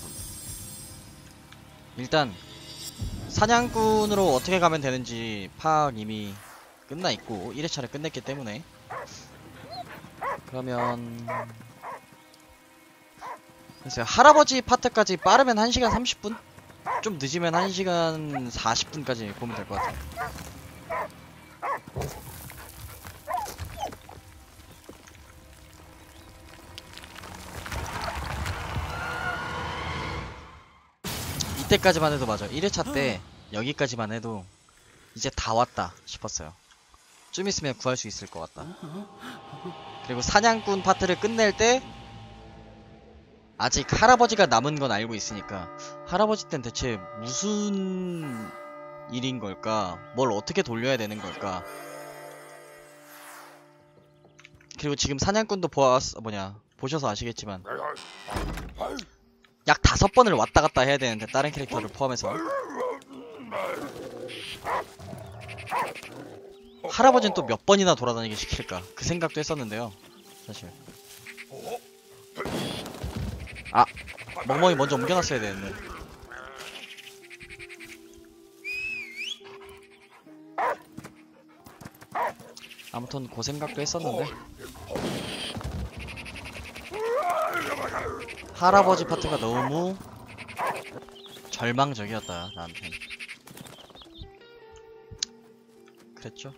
일단 사냥꾼으로 어떻게 가면 되는지 파악 이미 끝나 있고 1회차를 끝냈기 때문에 그러면 글쎄요, 할아버지 파트까지 빠르면 1시간 30분? 좀 늦으면 1시간 40분까지 보면 될 것 같아요. 이때까지만 해도 맞아. 1회차 때 여기까지만 해도 이제 다 왔다 싶었어요. 좀 있으면 구할 수 있을 것 같다. 그리고 사냥꾼 파트를 끝낼 때 아직 할아버지가 남은 건 알고 있으니까 할아버지 땐 대체 무슨 일인 걸까? 뭘 어떻게 돌려야 되는 걸까? 그리고 지금 사냥꾼도 보셔서 아시겠지만 약 5번을 왔다 갔다 해야 되는데 다른 캐릭터를 포함해서 할아버지는 또 몇 번이나 돌아다니게 시킬까? 그 생각도 했었는데요 사실. 아! 멍멍이 먼저 옮겨놨어야 되는데. 아무튼 그 생각도 했었는데 할아버지 파트가 너무 절망적이었다 나한텐. 그랬죠.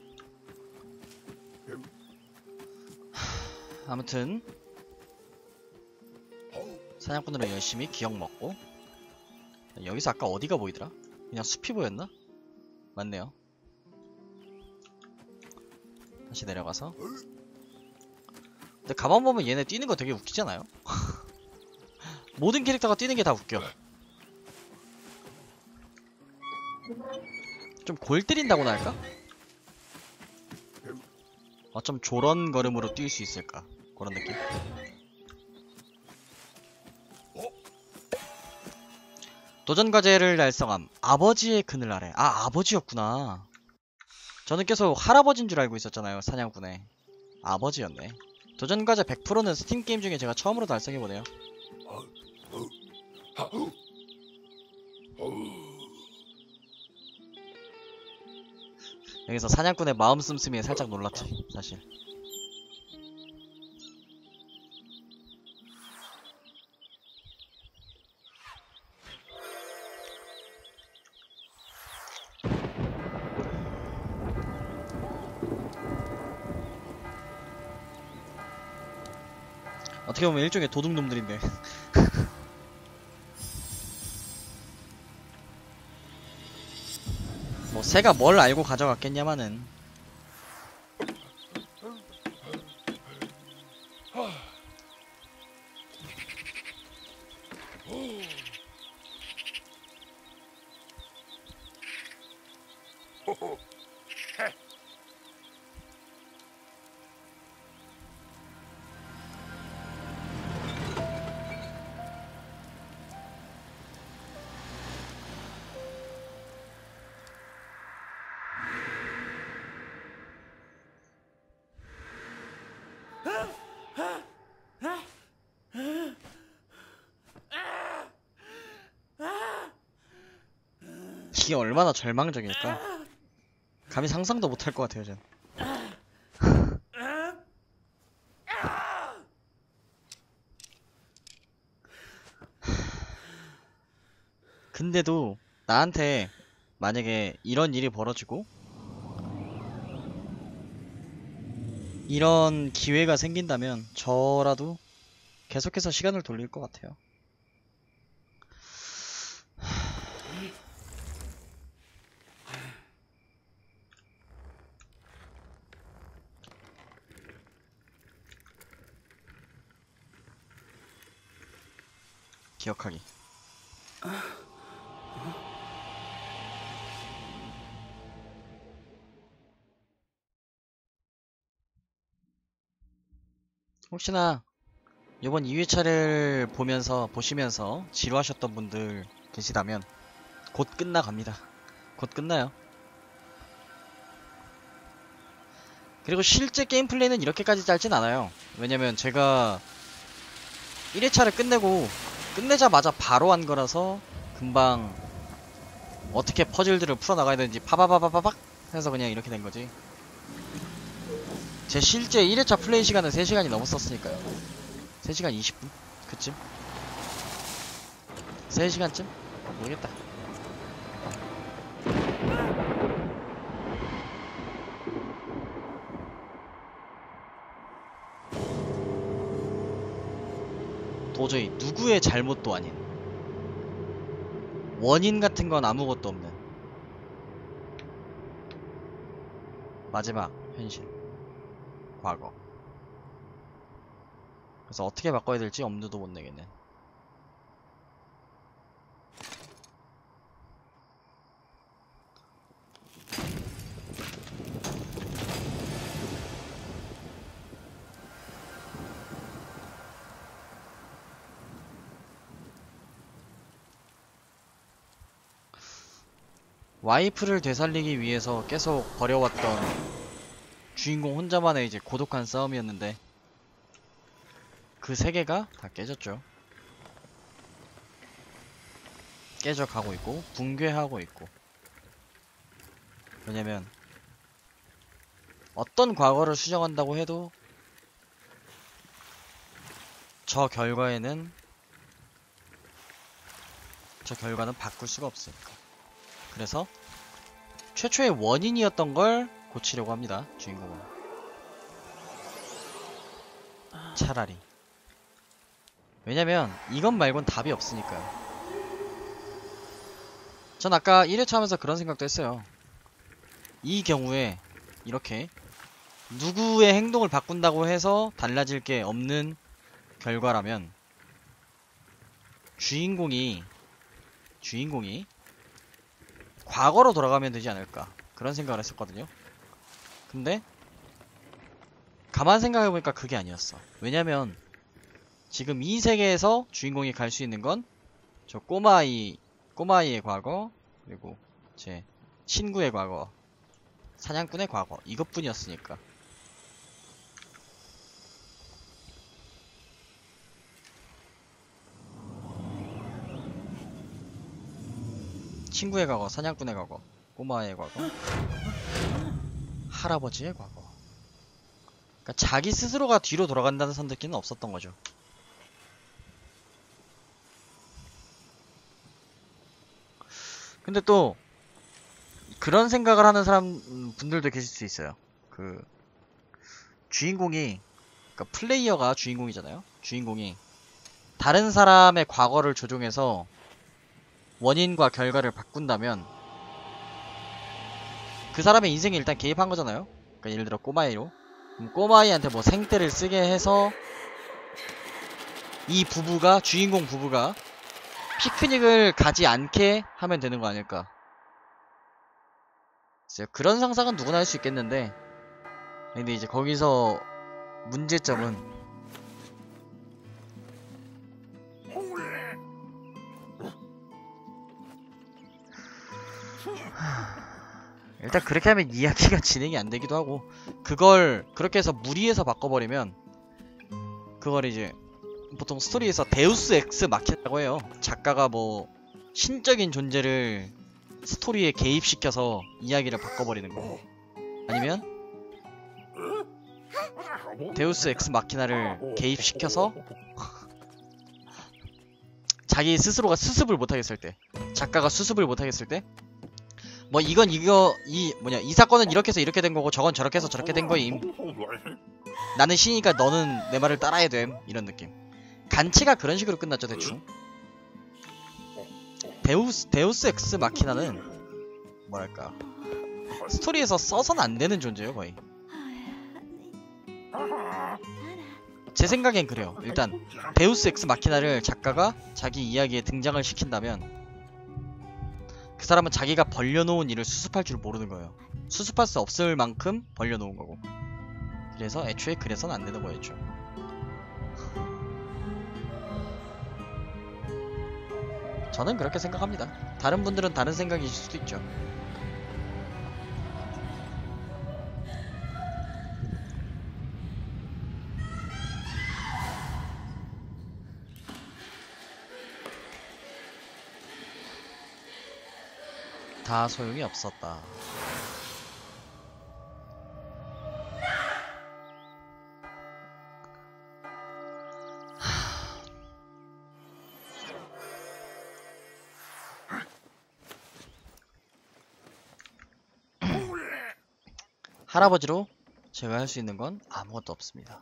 아무튼 사냥꾼으로 열심히 기억 먹고. 여기서 아까 어디가 보이더라? 그냥 숲이 보였나? 맞네요. 다시 내려가서. 근데 가만 보면 얘네 뛰는 거 되게 웃기잖아요? 모든 캐릭터가 뛰는 게 다 웃겨. 좀 골 때린다고나 할까? 어쩜 저런 걸음으로 뛸 수 있을까? 그런 느낌? 도전과제를 달성함. 아버지의 그늘 아래. 아, 아버지였구나. 저는 계속 할아버지인 줄 알고 있었잖아요, 사냥꾼의. 아버지였네. 도전과제 100%는 스팀 게임 중에 제가 처음으로 달성해보네요. 여기서 사냥꾼의 마음 씀씀이에 살짝 놀랐죠, 사실. 어떻게 보면 일종의 도둑놈들인데. 뭐 새가 뭘 알고 가져갔겠냐마는. 이게 얼마나 절망적일까? 감히 상상도 못할 것 같아요, 전. 근데도 나한테 만약에 이런 일이 벌어지고 이런 기회가 생긴다면 저라도 계속해서 시간을 돌릴 것 같아요. 기억하기. 혹시나 이번 2회차를 보시면서 지루하셨던 분들 계시다면 곧 끝나갑니다. 곧 끝나요. 그리고 실제 게임 플레이는 이렇게까지 짧진 않아요. 왜냐면 제가 1회차를 끝내자마자 바로 한 거라서 금방 어떻게 퍼즐들을 풀어나가야 되는지 파바바바바박 해서 그냥 이렇게 된 거지. 제 실제 1회차 플레이 시간은 3시간이 넘었었으니까요. 3시간 20분? 그쯤? 3시간쯤? 모르겠다. 도저히 누구의 잘못도 아닌 원인 같은 건 아무것도 없는 마지막 현실 과거. 그래서 어떻게 바꿔야 될지 엄두도 못 내겠네. 와이프를 되살리기 위해서 계속 벌여왔던 주인공 혼자만의 이제 고독한 싸움이었는데 그 세계가 다 깨졌죠. 깨져가고 있고 붕괴하고 있고. 왜냐면 어떤 과거를 수정한다고 해도 저 결과는 바꿀 수가 없으니까. 그래서 최초의 원인이었던 걸 고치려고 합니다, 주인공은. 차라리. 왜냐면 이것 말곤 답이 없으니까요. 전 아까 1회차 하면서 그런 생각도 했어요. 이 경우에 이렇게 누구의 행동을 바꾼다고 해서 달라질 게 없는 결과라면 주인공이 과거로 돌아가면 되지 않을까, 그런 생각을 했었거든요. 근데 가만 생각해보니까 그게 아니었어. 왜냐면 지금 이 세계에서 주인공이 갈 수 있는 건 저 꼬마아이의 과거, 그리고 제 친구의 과거, 사냥꾼의 과거, 이것뿐이었으니까. 친구의 과거, 사냥꾼의 과거, 꼬마의 과거, 할아버지의 과거. 그러니까 자기 스스로가 뒤로 돌아간다는 선택지는 없었던 거죠. 근데 또 그런 생각을 하는 분들도 계실 수 있어요. 그 주인공이, 그러니까 플레이어가 주인공이잖아요. 주인공이 다른 사람의 과거를 조종해서 원인과 결과를 바꾼다면 그 사람의 인생에 일단 개입한 거잖아요. 그러니까 예를 들어 꼬마이로. 그럼 꼬마이한테 뭐 생떼를 쓰게 해서 이 부부가, 주인공 부부가 피크닉을 가지 않게 하면 되는 거 아닐까. 글쎄요, 그런 상상은 누구나 할 수 있겠는데, 근데 이제 거기서 문제점은 일단 그렇게 하면 이야기가 진행이 안 되기도 하고, 그걸 그렇게 해서 무리해서 바꿔버리면 그걸 이제 보통 스토리에서 데우스 엑스 마키나라고 해요. 작가가 뭐 신적인 존재를 스토리에 개입시켜서 이야기를 바꿔버리는 거. 아니면 데우스 엑스 마키나를 개입시켜서 자기 스스로가 수습을 못하겠을 때, 작가가 수습을 못하겠을 때, 뭐 이 사건은 이렇게 해서 이렇게 된 거고 저건 저렇게 해서 저렇게 된 거임. 나는 신이니까 너는 내 말을 따라야 됨. 이런 느낌. 간치가 그런 식으로 끝났죠, 대충. 데우스 엑스 마키나는 뭐랄까, 스토리에서 써선 안 되는 존재예요, 거의. 제 생각엔 그래요. 일단 데우스 엑스 마키나를 작가가 자기 이야기에 등장을 시킨다면 그 사람은 자기가 벌려놓은 일을 수습할 줄 모르는 거예요. 수습할 수 없을 만큼 벌려놓은 거고. 그래서 애초에 그래서는 안 되는 거였죠. 저는 그렇게 생각합니다. 다른 분들은 다른 생각이실 수도 있죠. 다 소용이 없었다. 할아버지로 제가 할 수 있는 건 아무것도 없습니다.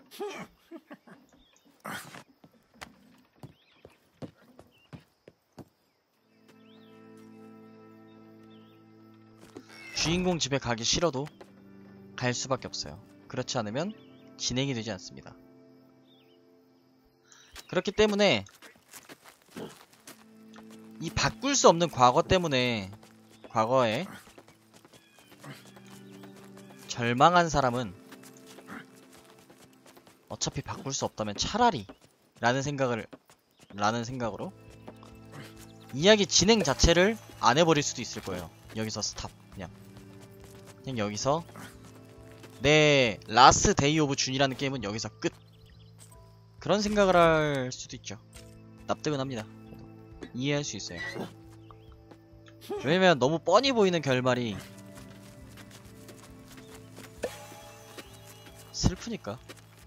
주인공 집에 가기 싫어도 갈 수밖에 없어요. 그렇지 않으면 진행이 되지 않습니다. 그렇기 때문에 이 바꿀 수 없는 과거 때문에, 과거에 절망한 사람은 어차피 바꿀 수 없다면 차라리 라는 생각으로 이야기 진행 자체를 안 해버릴 수도 있을 거예요. 여기서 스탑. 그냥 여기서 내 라스트 데이 오브 준이라는 게임은 여기서 끝. 그런 생각을 할 수도 있죠. 납득은 합니다. 이해할 수 있어요. 왜냐면 너무 뻔히 보이는 결말이 슬프니까.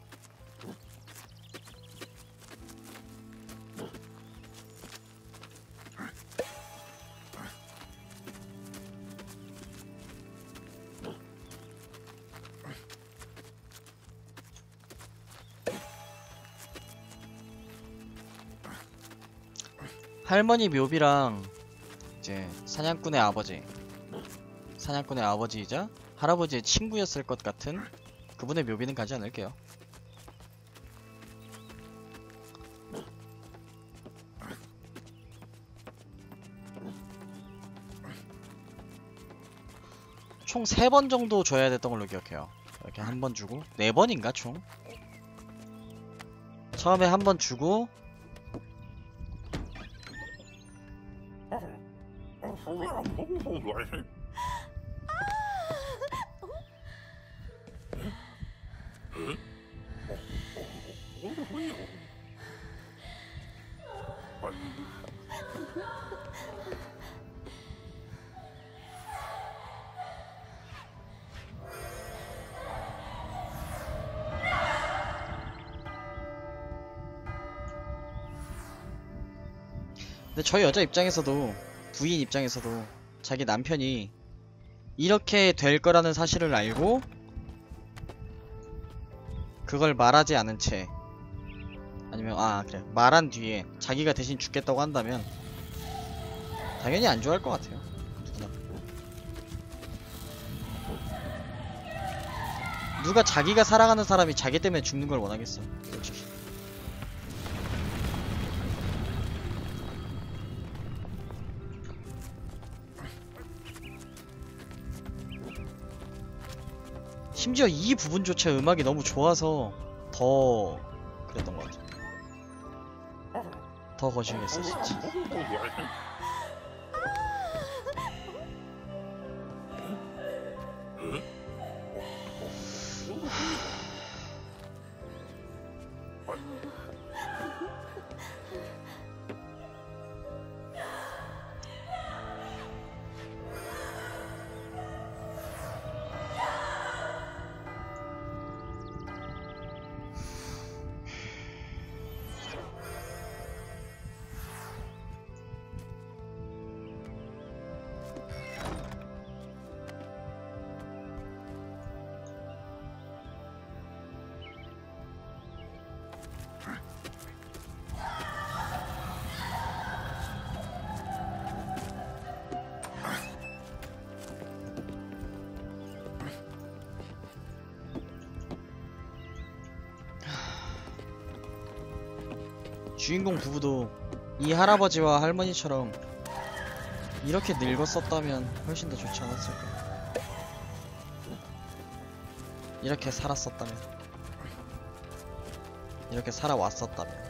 할머니 묘비랑 이제 사냥꾼의 아버지이자 할아버지의 친구였을 것 같은 그분의 묘비는 가지 않을게요. 총 3번 정도 줘야 됐던 걸로 기억해요. 이렇게 한 번 주고 4번인가 총? 처음에 한 번 주고 근데 저희 여자 입장에서도, 부인 입장에서도 자기 남편이 이렇게 될 거라는 사실을 알고 그걸 말하지 않은 채, 아니면 그래, 말한 뒤에 자기가 대신 죽겠다고 한다면 당연히 안 좋아할 것 같아요. 누구나. 누가 자기가 사랑하는 사람이 자기 때문에 죽는 걸 원하겠어, 솔직히. 심지어 이 부분조차 음악이 너무 좋아서 더 그랬던 것 같아. 더 거시기했어 진짜. 주인공 부부도 이 할아버지와 할머니처럼 이렇게 늙었었다면 훨씬 더 좋지 않았을까. 이렇게 살았었다면, 이렇게 살아왔었다면.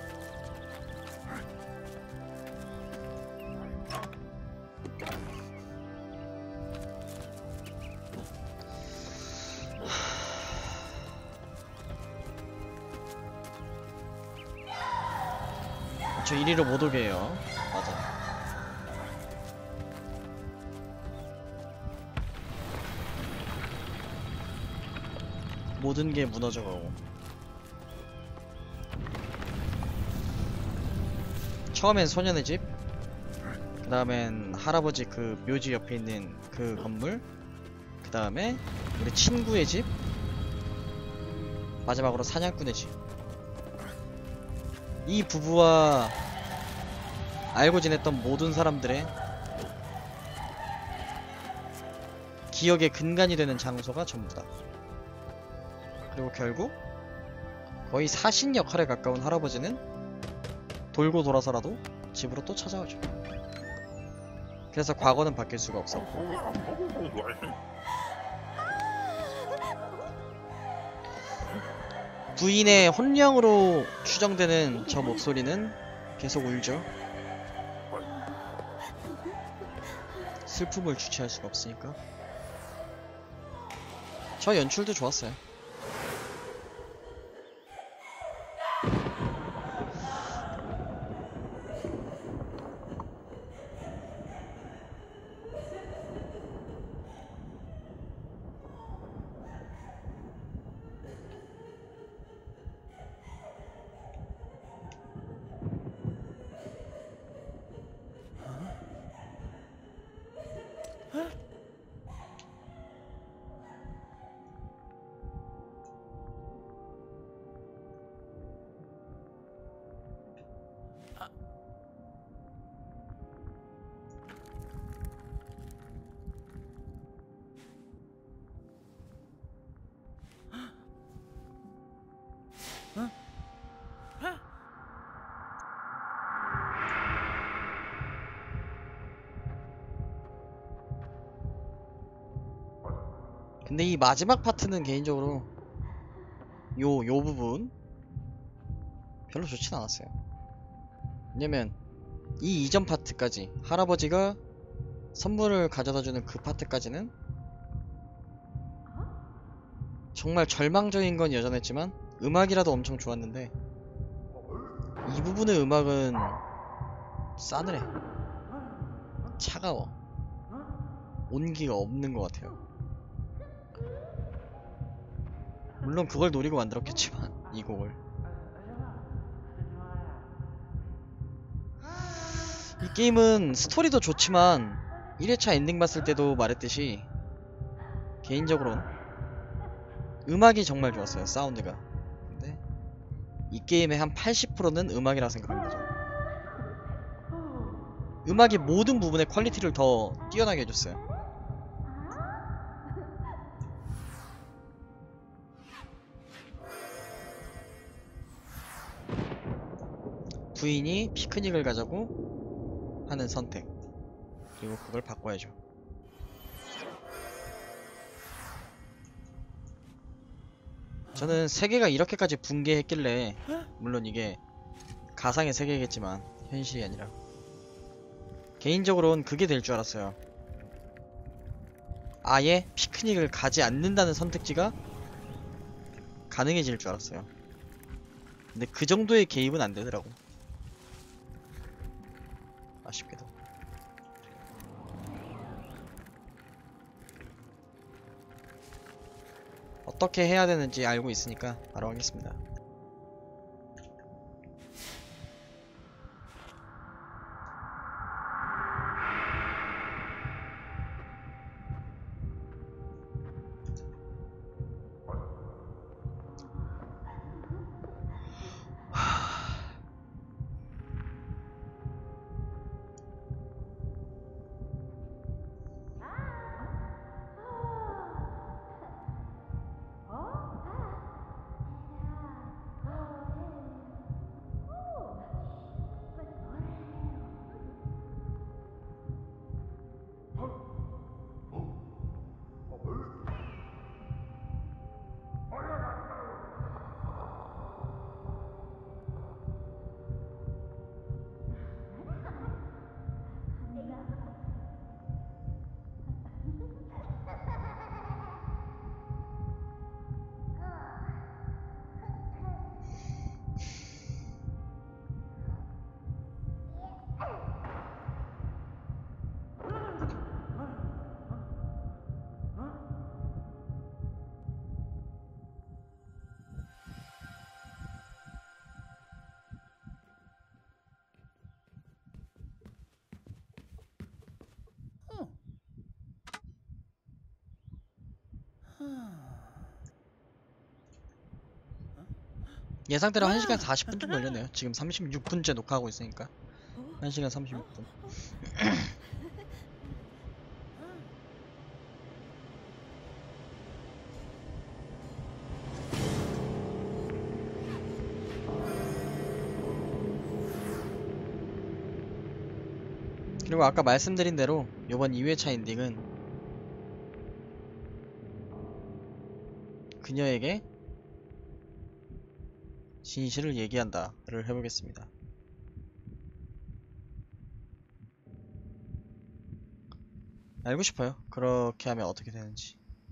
저 이리로 못 오게 해요. 맞아. 모든 게 무너져가고. 처음엔 소년의 집, 그 다음엔 할아버지 그 묘지 옆에 있는 그 건물, 그 다음에 우리 친구의 집, 마지막으로 사냥꾼의 집. 이 부부와 알고 지냈던 모든 사람들의 기억의 근간이 되는 장소가 전부다. 그리고 결국 거의 사신 역할에 가까운 할아버지는 돌고 돌아서라도 집으로 또 찾아오죠. 그래서 과거는 바뀔 수가 없었고, 부인의 혼령으로 추정되는 저 목소리는 계속 울죠. 슬픔을 주체할 수가 없으니까. 저 연출도 좋았어요. 근데 이 마지막 파트는 개인적으로 요 부분 별로 좋진 않았어요. 왜냐면 이 이전 파트까지, 할아버지가 선물을 가져다주는 그 파트까지는 정말 절망적인 건 여전했지만 음악이라도 엄청 좋았는데, 이 부분의 음악은 싸늘해, 차가워, 온기가 없는 것 같아요. 물론 그걸 노리고 만들었겠지만, 이 곡을. 이 게임은 스토리도 좋지만 1회차 엔딩 봤을 때도 말했듯이 개인적으로는 음악이 정말 좋았어요. 사운드가. 근데 이 게임의 한 80%는 음악이라 생각합니다. 저는. 음악이 모든 부분의 퀄리티를 더 뛰어나게 해줬어요. 부인이 피크닉을 가자고 하는 선택, 그리고 그걸 바꿔야죠. 저는 세계가 이렇게까지 붕괴했길래, 물론 이게 가상의 세계겠지만 현실이 아니라, 개인적으로는 그게 될 줄 알았어요. 아예 피크닉을 가지 않는다는 선택지가 가능해질 줄 알았어요. 근데 그 정도의 개입은 안 되더라고. 아쉽게도. 어떻게 해야 되는지 알고 있으니까 바로 하겠습니다. 예상대로 1시간 40분 좀 걸렸네요. 지금 36분째 녹화하고 있으니까 1시간 36분. 그리고 아까 말씀드린 대로 요번 2회차 엔딩은 그녀에게 진실을 얘기한다를 해보겠습니다. 알고 싶어요. 그렇게 하면 어떻게 되는지.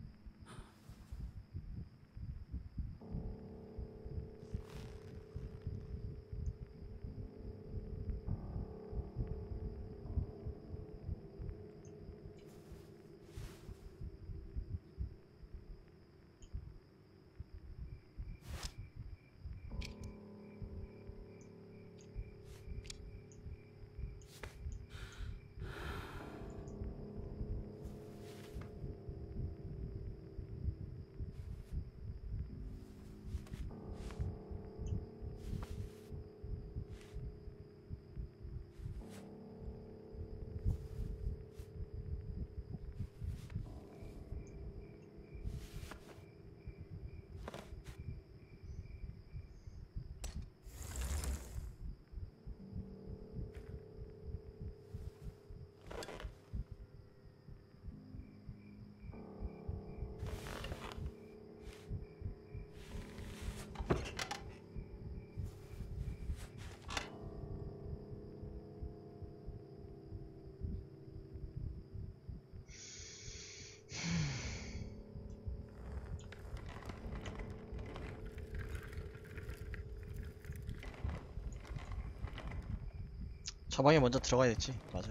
저 방에 먼저 들어가야 됐지. 맞아.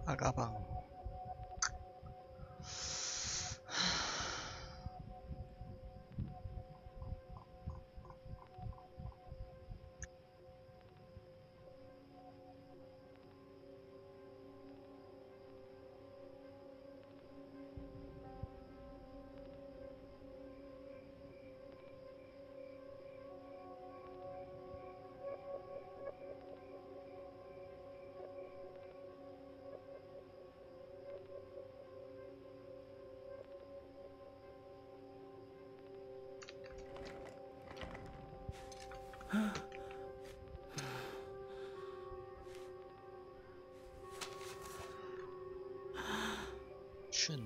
아가방. 춘.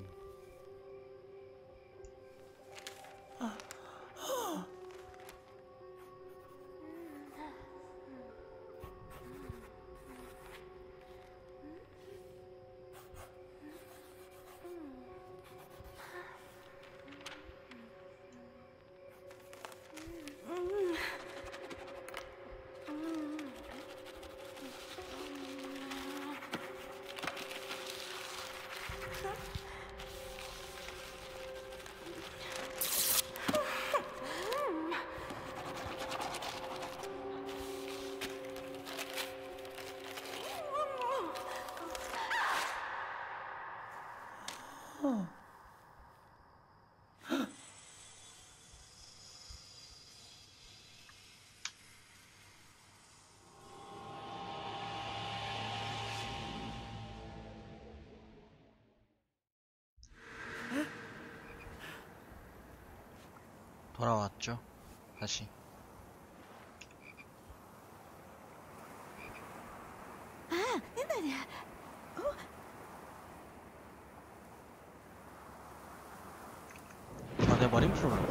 돌아왔죠. 다시. 변해버린 프로그램.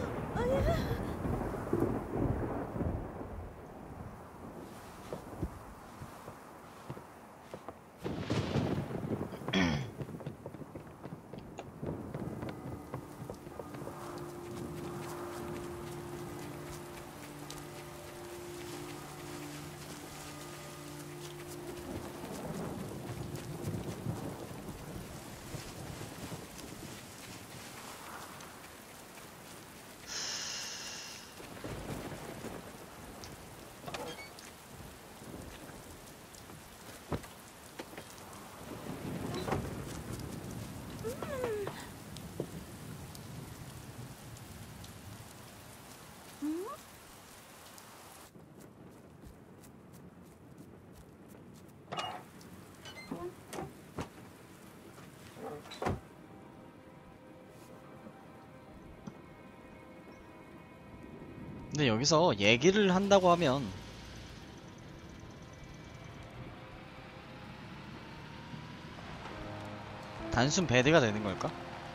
근데 여기서 얘기를 한다고 하면 단순 배드가 되는 걸까?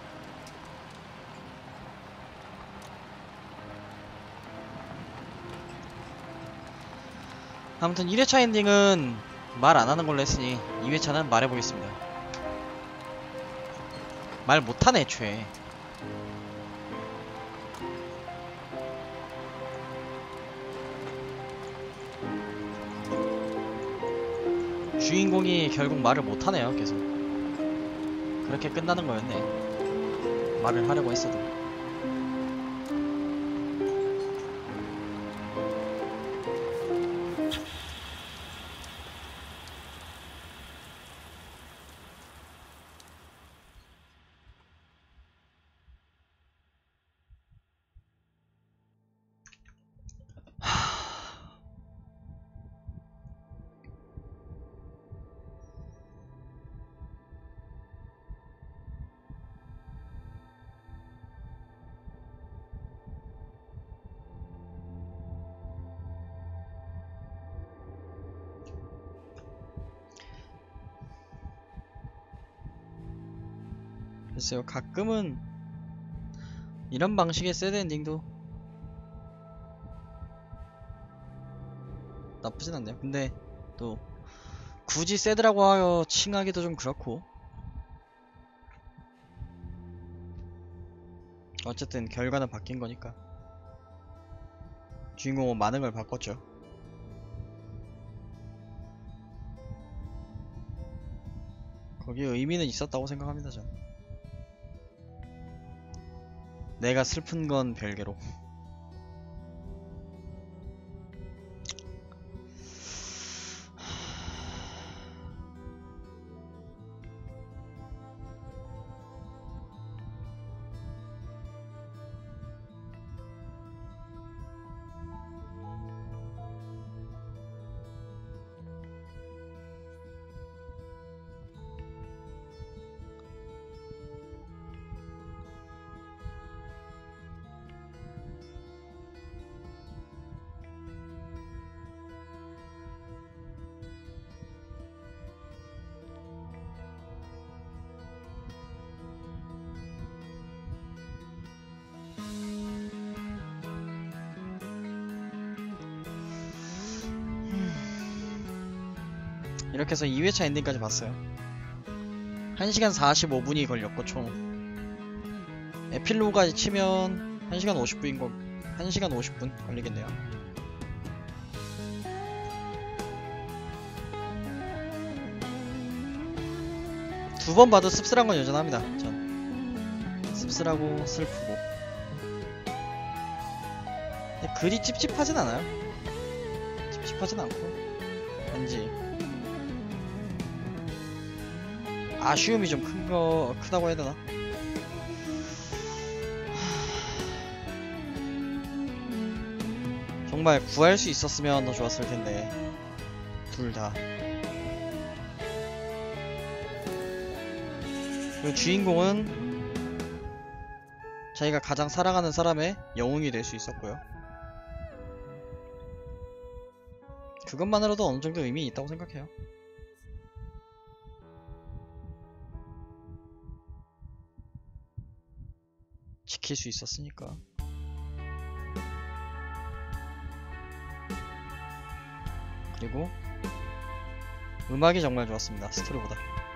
아무튼 1회차 엔딩은 말 안 하는 걸로 했으니 2회차는 말해보겠습니다. 말 못하네 애초에. 주인공이 결국 말을 못하네요. 계속 그렇게 끝나는 거였네. 말을 하려고 했어도. 글쎄요, 가끔은 이런 방식의 새드 엔딩도 나쁘진 않네요. 근데 또 굳이 새드라고 하여 칭하기도 좀 그렇고, 어쨌든 결과는 바뀐 거니까. 주인공은 많은 걸 바꿨죠. 거기에 의미는 있었다고 생각합니다. 저는. 내가 슬픈 건 별개로. 이렇게 해서 2회차 엔딩까지 봤어요. 1시간 45분이 걸렸고 총 에필로그까지 치면 1시간 50분인 거 1시간 50분 걸리겠네요. 두 번 봐도 씁쓸한 건 여전합니다. 전 씁쓸하고 슬프고. 근데 글이 찝찝하진 않아요. 찝찝하진 않고 왠지 아쉬움이 좀 크다고 해야 되나? 정말 구할 수 있었으면 더 좋았을 텐데, 둘 다. 그리고 주인공은 자기가 가장 사랑하는 사람의 영웅이 될 수 있었고요. 그것만으로도 어느 정도 의미 있다고 생각해요. 지킬 수 있었으니까. 그리고 음악이 정말 좋았습니다. 스토리보다.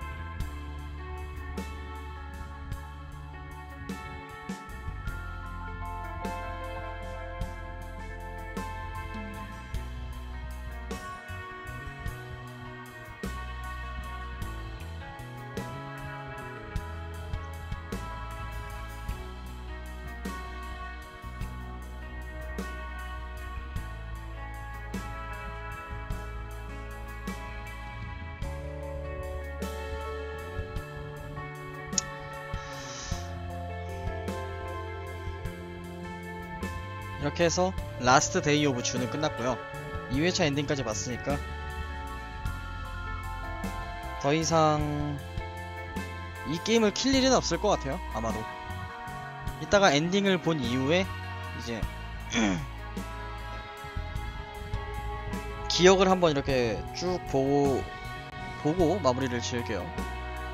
이렇게 해서 라스트 데이 오브 주는 끝났고요. 2회차 엔딩까지 봤으니까 더 이상 이 게임을 킬 일은 없을 것 같아요. 아마도 이따가 엔딩을 본 이후에 이제 기억을 한번 이렇게 쭉 보고 마무리를 지을게요.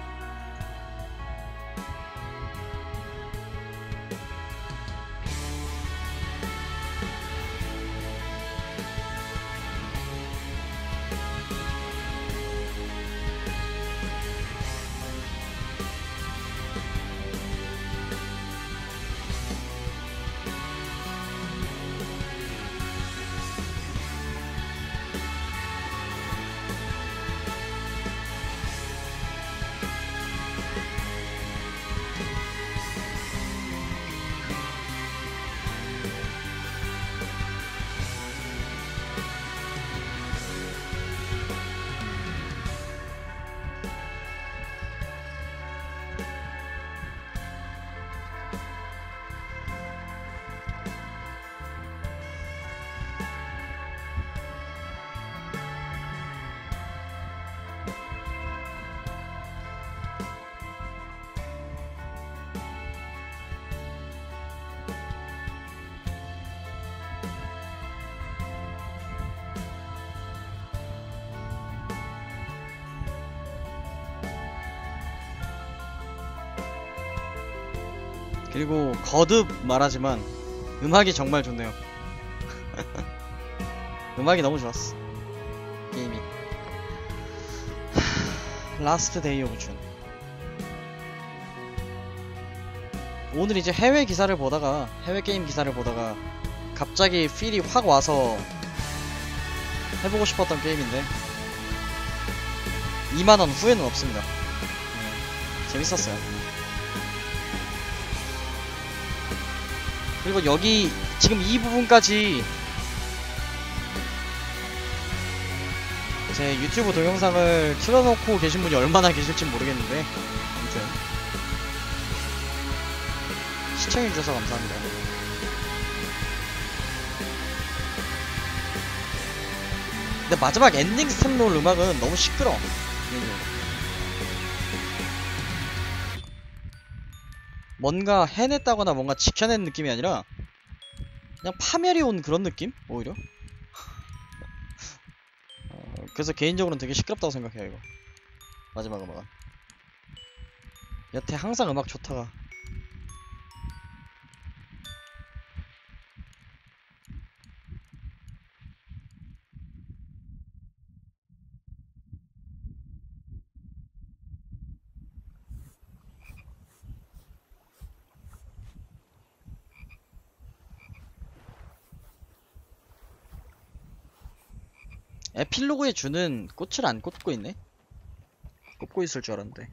그리고 거듭 말하지만 음악이 정말 좋네요. 음악이 너무 좋았어. 게임이. 라스트 데이 오브 준. 오늘 이제 해외 기사를 보다가, 해외 게임 기사를 보다가 갑자기 필이 확 와서 해보고 싶었던 게임인데 2만원 후회는 없습니다. 재밌었어요. 그리고 여기 지금 이 부분까지 제 유튜브 동영상을 틀어놓고 계신 분이 얼마나 계실지 모르겠는데 아무튼 시청해주셔서 감사합니다. 근데 마지막 엔딩 스텝롤 음악은 너무 시끄러워. 뭔가 해냈다거나 뭔가 지켜낸 느낌이 아니라 그냥 파멸이 온 그런 느낌? 오히려? 그래서 개인적으로는 되게 시끄럽다고 생각해요 이거. 마지막 음악은 여태 항상 음악 좋다가 에필로그에 주는 꽃을 안 꽂고 있네? 꽂고 있을 줄 알았는데.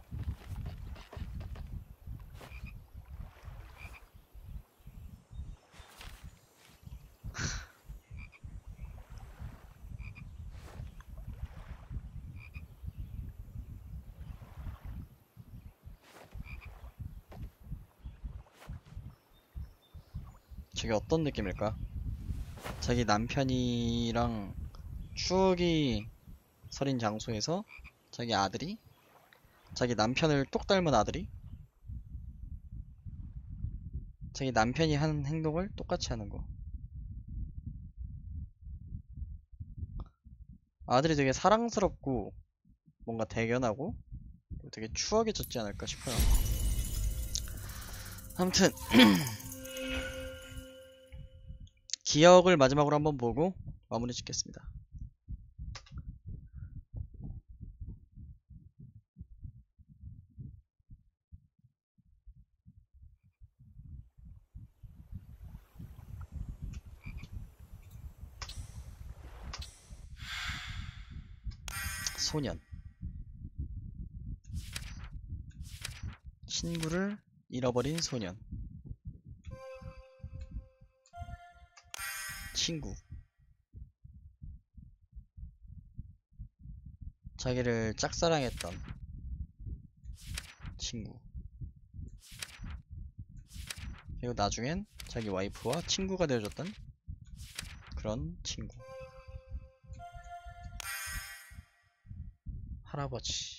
저게 어떤 느낌일까? 자기 남편이랑 추억이 서린 장소에서 자기 아들이 자기 남편을 똑 닮은 아들이 자기 남편이 하는 행동을 똑같이 하는 거. 아들이 되게 사랑스럽고 뭔가 대견하고 되게 추억이 젖지 않을까 싶어요. 아무튼 기억을 마지막으로 한번 보고 마무리 짓겠습니다. 소년 친구를 잃어버린 소년 친구 자기를 짝사랑했던 친구 그리고 나중엔 자기 와이프와 친구가 되어줬던 그런 친구 할아버지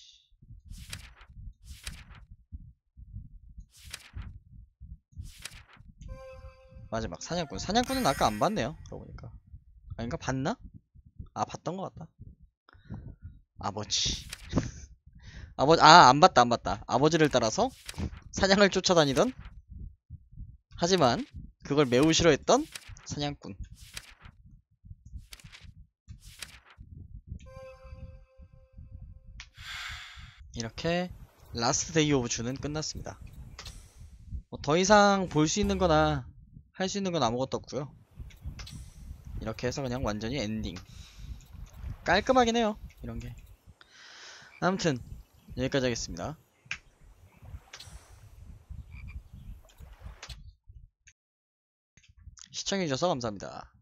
마지막 사냥꾼 사냥꾼은 아까 안 봤네요 그러고 보니까 아닌가? 봤나? 아 봤던 것 같다 아버지 안 봤다 안 봤다 아버지를 따라서 사냥을 쫓아다니던 하지만 그걸 매우 싫어했던 사냥꾼 이렇게 라스트 데이 오브 주는 끝났습니다. 뭐 더 이상 볼 수 있는 거나 할 수 있는 건 아무것도 없고요. 이렇게 해서 그냥 완전히 엔딩. 깔끔하긴 해요. 이런 게. 아무튼 여기까지 하겠습니다. 시청해주셔서 감사합니다.